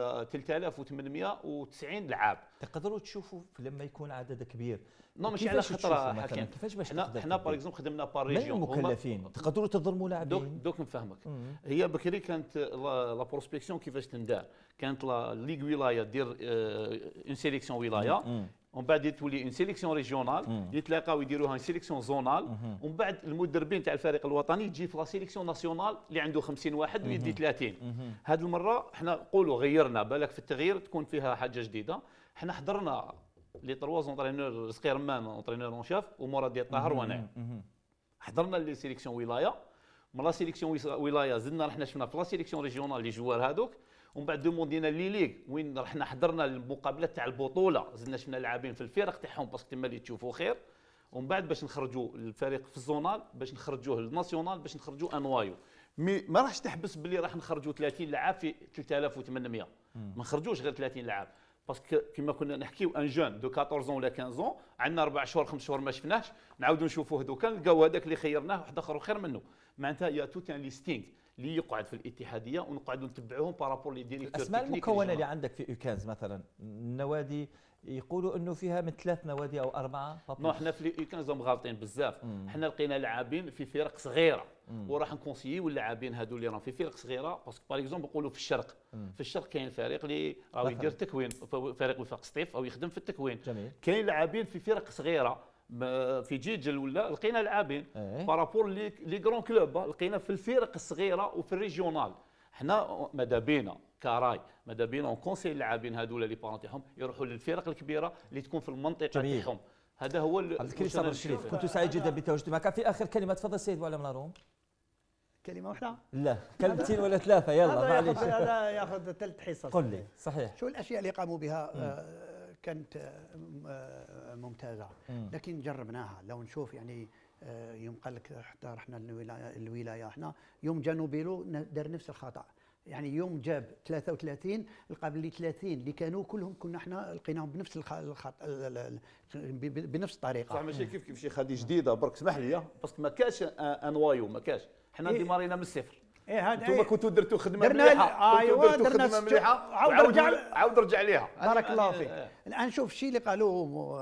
3890 لعاب. تقدروا تشوفوا لما يكون عدد كبير ماشي على خطره حكيم، كيفاش باش حنا باغ اكزومبل خدمنا بار ريجيون. من المكلفين تقدروا تظلموا لاعبين؟ دوك نفهمك. هي بكري كانت لا بروسبكسيون كيفاش تندار، كانت لا ليغ ولايه دير اون سيليكسيون ولايه، ومن بعد تولي اون سيليكسيون ريجيونال، يتلاقاو يديروها اون سيليكسيون زونال، ومن بعد المدربين تاع الفريق الوطني تجي في لا سيليكسيون ناسيونال اللي عنده 50 واحد ويدي 30. هذه المره حنا نقولوا غيرنا، بالك في التغيير تكون فيها حاجه جديده. حنا حضرنا لي 3 زونترينور سقيرمان اونترينور اون شاف ومراد الطاهر وانا، حضرنا لي سيليكسيون ولايه. من لا سيليكسيون ولايه زدنا رحنا شفنا في لا سيليكسيون ريجيونال لي جوار هذوك، ومن بعد دوموندينا لي ليغ وين رحنا حضرنا المقابلات تاع البطوله، زدنا شفنا لاعبين في الفرق تاعهم باسكو تما اللي تشوفوا خير. ومن بعد باش نخرجوا الفريق في الزونال، باش نخرجوه للناسيونال، باش نخرجوا انوايو. ما راحش تحبس باللي راح نخرجوا 30 لاعب في 3800، ما نخرجوش غير 30 لاعب، باسكو كيما كنا نحكيو ان جون دو 14 ولا 15 عندنا 4 شهور 5 شهور ما شفناهش، نعاودوا نشوفوه دوكا نلقاو هذاك اللي خيرناه واحد اخر خير منه. معناتها يا توت ان ليستينغ اللي يقعد في الاتحاديه ونقعدوا نتبعوهم بارابور لي ديريكتور. الاسماء المكونه اللي عندك في يوكانز مثلا، النوادي يقولوا انه فيها من 3 نوادي او 4. نو حنا في يوكانز مغالطين بزاف. حنا لقينا لاعبين في فرق صغيره، وراح نكونسييو اللاعبين هذو اللي راهم في فرق صغيره، باسكو باغ اكزومبل نقولوا في الشرق. في الشرق كاين فريق اللي راهو يدير تكوين، فريق وفاق سطيف او يخدم في التكوين. جميل. كاين لاعبين في فرق صغيره في جيجل ولا لقينا لاعبين بارابور لي كرون كلوب، لقينا في الفرق الصغيره وفي الريجيونال. حنا ماذا بينا كراي، ماذا بينا نكونسي اللاعبين هذولا لي بارون تاعهم يروحوا للفرق الكبيره اللي تكون في المنطقه تاعهم. هذا هو عبد الكريم صابر الشريف، كنت سعيد جدا بتواجدي معك. في اخر كلمه تفضل سيد بوعلى مناروم. كلمه واحده؟ لا كلمتين ولا 3 يلا معليش. هذا ياخذ 3 حصص. قل لي صحيح شو الاشياء اللي قاموا بها كانت ممتازه، لكن جربناها. لو نشوف يعني يوم قال لك حتى رحنا الولايه احنا يوم جا نوبيلو دار نفس الخطا، يعني يوم جاب 33 القابل لي 30 اللي كانوا كلهم كنا احنا لقيناهم بنفس الخط بنفس الطريقه. صح ماشي كيف شي خدي جديده برك اسمح لي باسكو ما كاش انوايو ما كاش حنا ديمارينا من الصفر. ايه هذا انتم كنتوا درتوا خدمه درنا مليحه ايوه درتوا درنا خدمه مليحه عاود رجع ليها. بارك الله فيك. الان شوف الشيء اللي قالوه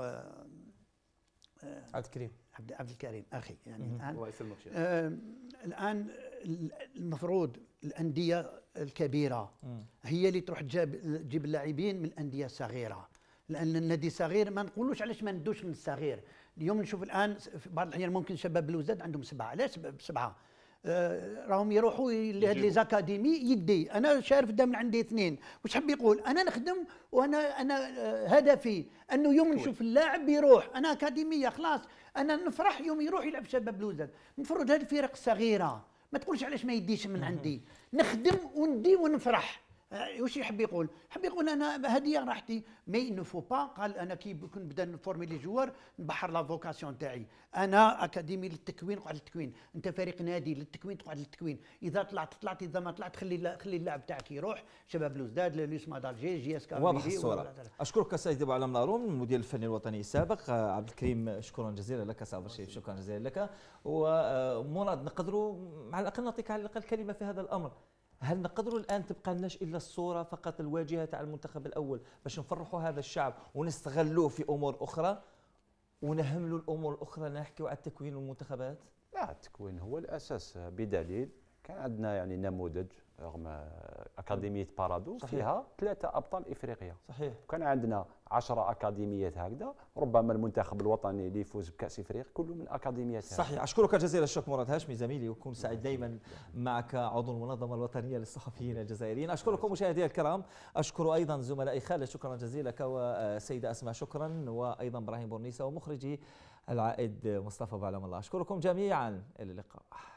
عبد الكريم عبد الكريم اخي يعني الان الله يسلمك شيخ. الان المفروض الانديه الكبيره هي اللي تروح تجيب اللاعبين من الانديه الصغيره، لان النادي الصغير ما نقولوش علاش ما ندوش من الصغير. اليوم نشوف الان في بعض الاحيان ممكن شباب بلوزداد عندهم 7، علاش 7 راهم يروحوا لهاد لي زاكاديمي يدي. انا شارف دائما عندي 2 واش حب يقول انا نخدم وانا هدفي انه يوم نشوف اللاعب يروح انا اكاديميه خلاص انا نفرح يوم يروح يلعب شباب بلوزداد. المفروض هذه الفرق الصغيره ما تقولش علاش ما يديش من عندي، نخدم وندي ونفرح. واش يحب يقول؟ حب يقول انا هذه راحتي مي نو فو با. قال انا كي كنت نبدا نفورمي لي جوار نبحر لا فوكاسيون تاعي، انا اكاديمي للتكوين نقعد للتكوين، انت فريق نادي للتكوين تقعد للتكوين، اذا طلعت اذا ما طلعت خلي اللاعب تاعك يروح شباب بلوزداد لويس مادالجي جي اس كاربيلي. واضح الصوره. اشكرك السيد ابو علام نارون المدير الفني الوطني السابق. عبد الكريم شكرا جزيلا لك. صابر الشريف شكرا جزيلا لك. ومراد نقدروا على الاقل نعطيك على الاقل كلمه في هذا الامر، هل نقدروا الان تبقى لناش الا الصوره فقط الواجهه تاع المنتخب الاول باش نفرحوا هذا الشعب ونستغلوه في امور اخرى ونهملوا الامور الاخرى نحكيوا على التكوين والمنتخبات؟ لا، التكوين هو الاساس، بدليل كان عندنا يعني نموذج رغم اكاديميه بارادو فيها 3 ابطال افريقيا. صحيح. وكان عندنا 10 اكاديميات هكذا، ربما المنتخب الوطني اللي يفوز بكاس افريقيا كله من اكاديميات. صحيح. اشكرك جزيل الشكر مراد هاشمي زميلي، وكون سعيد دائما معك عضو المنظمه الوطنيه للصحفيين الجزائريين. اشكركم مشاهدينا الكرام، اشكر ايضا زملائي خالد شكرا جزيلا لك، والسيده اسماء شكرا، وايضا ابراهيم بورنيسه، ومخرجي العائد مصطفى بعلم الله. اشكركم جميعا، الى اللقاء.